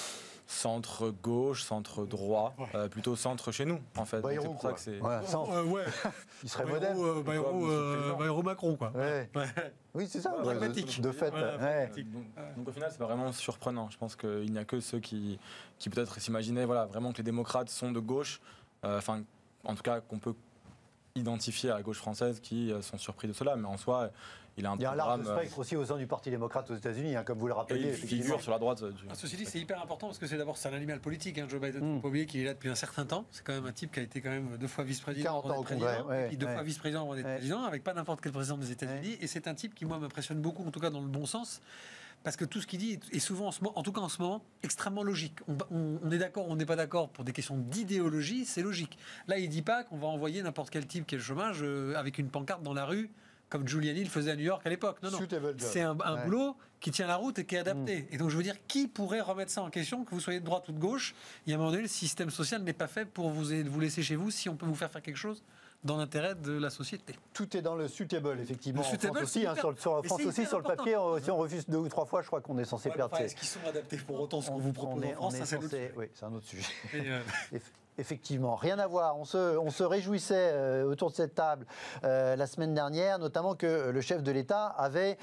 centre-gauche, centre-droit, ouais. euh, plutôt centre chez nous, en fait. Bayrou, c'est pour quoi. ça que c'est... Ouais, euh, ouais. Il serait Bayrou, moderne. Euh, Bayrou, euh, Bayrou Macron, quoi. Ouais. Ouais. Oui, c'est ça. Ouais, pragmatique. De fait. Voilà, ouais. donc, donc au final, c'est pas vraiment surprenant. Je pense qu'il n'y a que ceux qui, qui peut-être s'imaginaient voilà, vraiment que les démocrates sont de gauche, enfin, euh, en tout cas, qu'on peut identifier à la gauche française qui euh, sont surpris de cela. Mais en soi, il a un Il y a un programme, large spectre aussi au sein du Parti démocrate aux États-Unis, hein, comme vous le rappeliez. Et il figure sur la droite. Du... Ah, ceci dit, c'est hyper important parce que c'est d'abord c'est un animal politique. Hein, Joe Biden, il mm. ne faut pas oublier qu'il est là depuis un certain temps. C'est quand même un type qui a été quand même deux fois vice-président, quarante ans au Congrès, ouais, et puis deux ouais. fois vice-président avant d'être ouais. président, avec pas n'importe quel président des États-Unis. Ouais. Et c'est un type qui moi m'impressionne beaucoup, en tout cas dans le bon sens. Parce que tout ce qu'il dit est souvent, en, ce moment, en tout cas en ce moment, extrêmement logique. On, on, on est d'accord, on n'est pas d'accord pour des questions d'idéologie, c'est logique. Là, il ne dit pas qu'on va envoyer n'importe quel type qui est le chômage euh, avec une pancarte dans la rue, comme Giuliani le faisait à New York à l'époque. Non, non. C'est un, un ouais. boulot qui tient la route et qui est adapté. Mmh. Et donc, je veux dire, qui pourrait remettre ça en question, que vous soyez de droite ou de gauche? Il y a un moment donné, le système social n'est pas fait pour vous, vous laisser chez vous si on peut vous faire faire quelque chose dans l'intérêt de la société. Tout est dans le suitable, effectivement. Le suitable, en France aussi, hein, sur, sur, France aussi sur le papier, on, si on refuse deux ou trois fois, je crois qu'on est censé ouais, perdre. Enfin, est-ce qu'ils sont adaptés pour autant ce qu'on vous propose est, en France? ça, c'est, censé, oui, c'est un autre sujet. Et euh... Effectivement, rien à voir. On se, on se réjouissait euh, autour de cette table euh, la semaine dernière, notamment que le chef de l'État avait,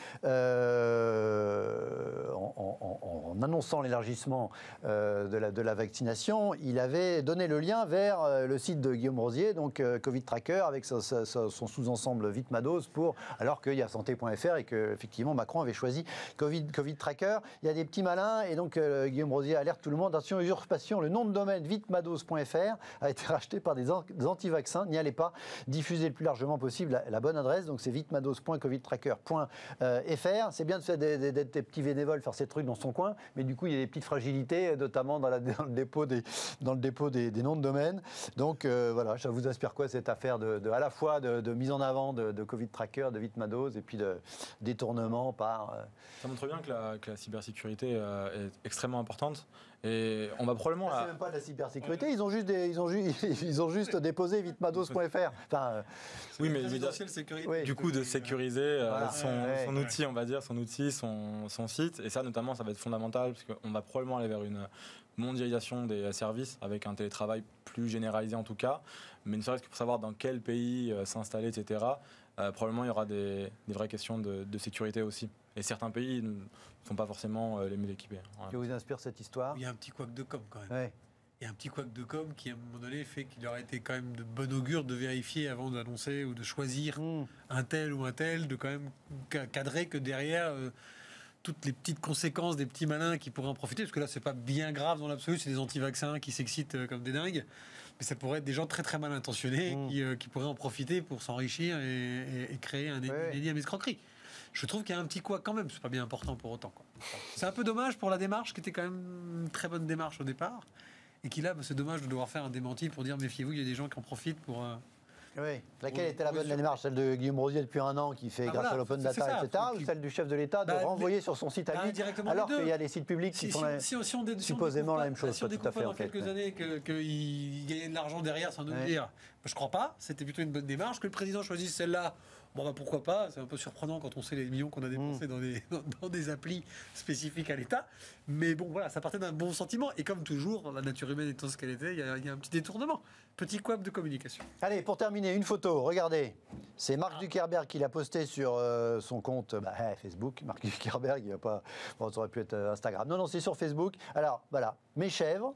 euh, en, en, en annonçant l'élargissement euh, de, la, de la vaccination, il avait donné le lien vers euh, le site de Guillaume Rosier, donc euh, Covid Tracker, avec sa, sa, sa, son sous-ensemble Vitmados, pour, alors qu'il y a santé point F R et que effectivement Macron avait choisi Covid, Covid Tracker. Il y a des petits malins et donc euh, Guillaume Rosier alerte tout le monde. Attention, usurpation, le nom de domaine vitmados point F R a été racheté par des anti-vaccins. N'y allez pas. Diffusez le plus largement possible la, la bonne adresse. Donc c'est vitmados point covid tracker point F R. C'est bien de faire des, des, des, des petits bénévoles, faire ces trucs dans son coin, mais du coup il y a des petites fragilités, notamment dans, la, dans le dépôt des, dans le dépôt des, des noms de domaine. Donc euh, voilà, ça vous inspire quoi cette affaire de, de à la fois de, de mise en avant de, de Covid Tracker, de Vitmados et puis de détournement par. Euh... Ça montre bien que la, que la cybersécurité euh, est extrêmement importante. Et on va probablement. Ah, c'est même pas de la cybersécurité, ils ont juste, des, ils ont ju ils ont juste déposé vitmados point F R. Enfin, euh, oui, mais sécurité. Oui. Du coup, de sécuriser euh, voilà. son, ouais, son ouais. outil, on va dire, son outil, son, son site. Et ça, notamment, ça va être fondamental parce qu'on va probablement aller vers une mondialisation des services avec un télétravail plus généralisé en tout cas. Mais ne serait-ce que pour savoir dans quel pays euh, s'installer, et cetera. Euh, probablement, il y aura des, des vraies questions de, de sécurité aussi. Et certains pays ne sont pas forcément euh, les mieux équipés. Voilà. Que vous inspire cette histoire? Il y a un petit couac de com quand même. Ouais. Il y a un petit couac de com qui, à un moment donné, fait qu'il aurait été quand même de bon augure de vérifier avant d'annoncer ou de choisir mmh. un tel ou un tel, de quand même cadrer que derrière euh, toutes les petites conséquences des petits malins qui pourraient en profiter, parce que là, c'est pas bien grave dans l'absolu, c'est des anti-vaccins qui s'excitent euh, comme des dingues. Mais ça pourrait être des gens très très mal intentionnés mmh. qui, euh, qui pourraient en profiter pour s'enrichir et, et, et créer un ouais. énième escroquerie. Je trouve qu'il y a un petit quoi quand même, c'est pas bien important pour autant. C'est un peu dommage pour la démarche, qui était quand même une très bonne démarche au départ, et qui là, c'est dommage de devoir faire un démenti pour dire méfiez-vous, il y a des gens qui en profitent pour... Euh, oui. Laquelle était la bonne la démarche? Celle de Guillaume Rosier depuis un an qui fait ah, grâce voilà, à l'open data, ça, et cetera, ou celle du chef de l'État de bah, renvoyer mais, sur son site à lui, bah, alors qu'il y a les sites publics qui si, font si, si, si on, si supposément on la même chose. Si on découvre pas dans quelques années qu'il gagnait de l'argent derrière sans nous le dire, je crois pas. C'était plutôt une bonne démarche. Que le président choisisse celle-là, bon bah pourquoi pas. C'est un peu surprenant quand on sait les millions qu'on a dépensés mmh. dans, des, dans, dans des applis spécifiques à l'État. Mais bon, voilà, ça partait d'un bon sentiment. Et comme toujours, la nature humaine étant ce qu'elle était, il y, y a un petit détournement. Petit couac de communication. Allez, pour terminer, une photo. Regardez, c'est Mark ah. Zuckerberg qui l'a posté sur euh, son compte bah, Facebook. Mark Zuckerberg, il va pas. Bon, ça aurait pu être Instagram. Non, non, c'est sur Facebook. Alors, voilà, mes chèvres,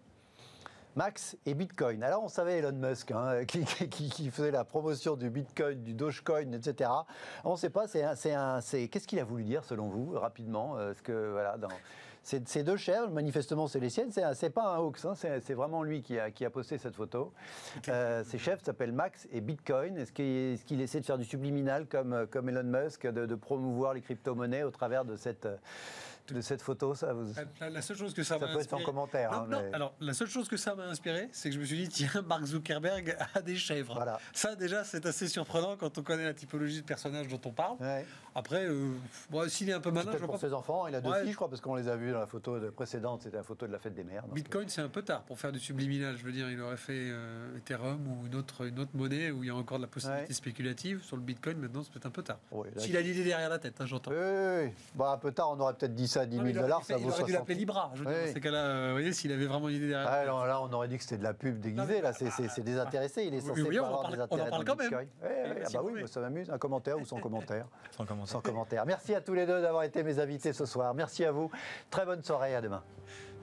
Max et Bitcoin. Alors, on savait Elon Musk hein, qui, qui, qui faisait la promotion du Bitcoin, du Dogecoin, et cetera. On ne sait pas. C'est un, c'est un, c'est qu'est-ce qu'il a voulu dire selon vous, rapidement? Parce que voilà, dans ces deux chèvres, manifestement, c'est les siennes. C'est, c'est pas un hoax. Hein, c'est, c'est vraiment lui qui a, qui a posté cette photo. Euh, ces chèvres s'appellent Max et Bitcoin. Est-ce qu'il, est-ce qu'il essaie de faire du subliminal comme, comme Elon Musk, de, de promouvoir les crypto-monnaies au travers de cette de cette photo, ça vous... La, la seule chose que ça, ça m'a peut inspiré... être en commentaire. Non, hein, non. Mais... Alors, la seule chose que ça m'a inspiré, c'est que je me suis dit, tiens, Mark Zuckerberg a des chèvres. Voilà. Ça, déjà, c'est assez surprenant quand on connaît la typologie de personnage dont on parle. Ouais. Après, euh, bon, s'il est un peu malin... Peut-être pour pas... ses enfants, il a deux ouais. filles, je crois, parce qu'on les a vus dans la photo précédente, c'était la photo de la fête des mères. Bitcoin, c'est un peu tard pour faire du subliminal. Je veux dire, il aurait fait euh, Ethereum ou une autre, une autre monnaie où il y a encore de la possibilité ouais. spéculative. Sur le Bitcoin, maintenant, c'est peut-être un peu tard. Oui, s'il a l'idée derrière la tête, hein, j'entends. Oui, oui, oui. Bah, un peu tard, on aurait peut-être dit ça à dix mille dollars, ça vaut soixante. Il aurait dû l'appeler Libra. Je veux dire, oui. dans ces cas-là, euh, vous voyez, s'il avait vraiment une idée derrière. Ah, non, là, on aurait dit que c'était de la pub déguisée. Là, c'est, c'est, c'est désintéressé. Il est censé oui, oui, pas avoir parle, des intérêts. On en parle quand même. Oui, oui, ah bah oui, ça m'amuse. Un commentaire ou sans commentaire? Sans commentaire. Sans commentaire. Merci à tous les deux d'avoir été mes invités ce soir. Merci à vous. Très bonne soirée. À demain.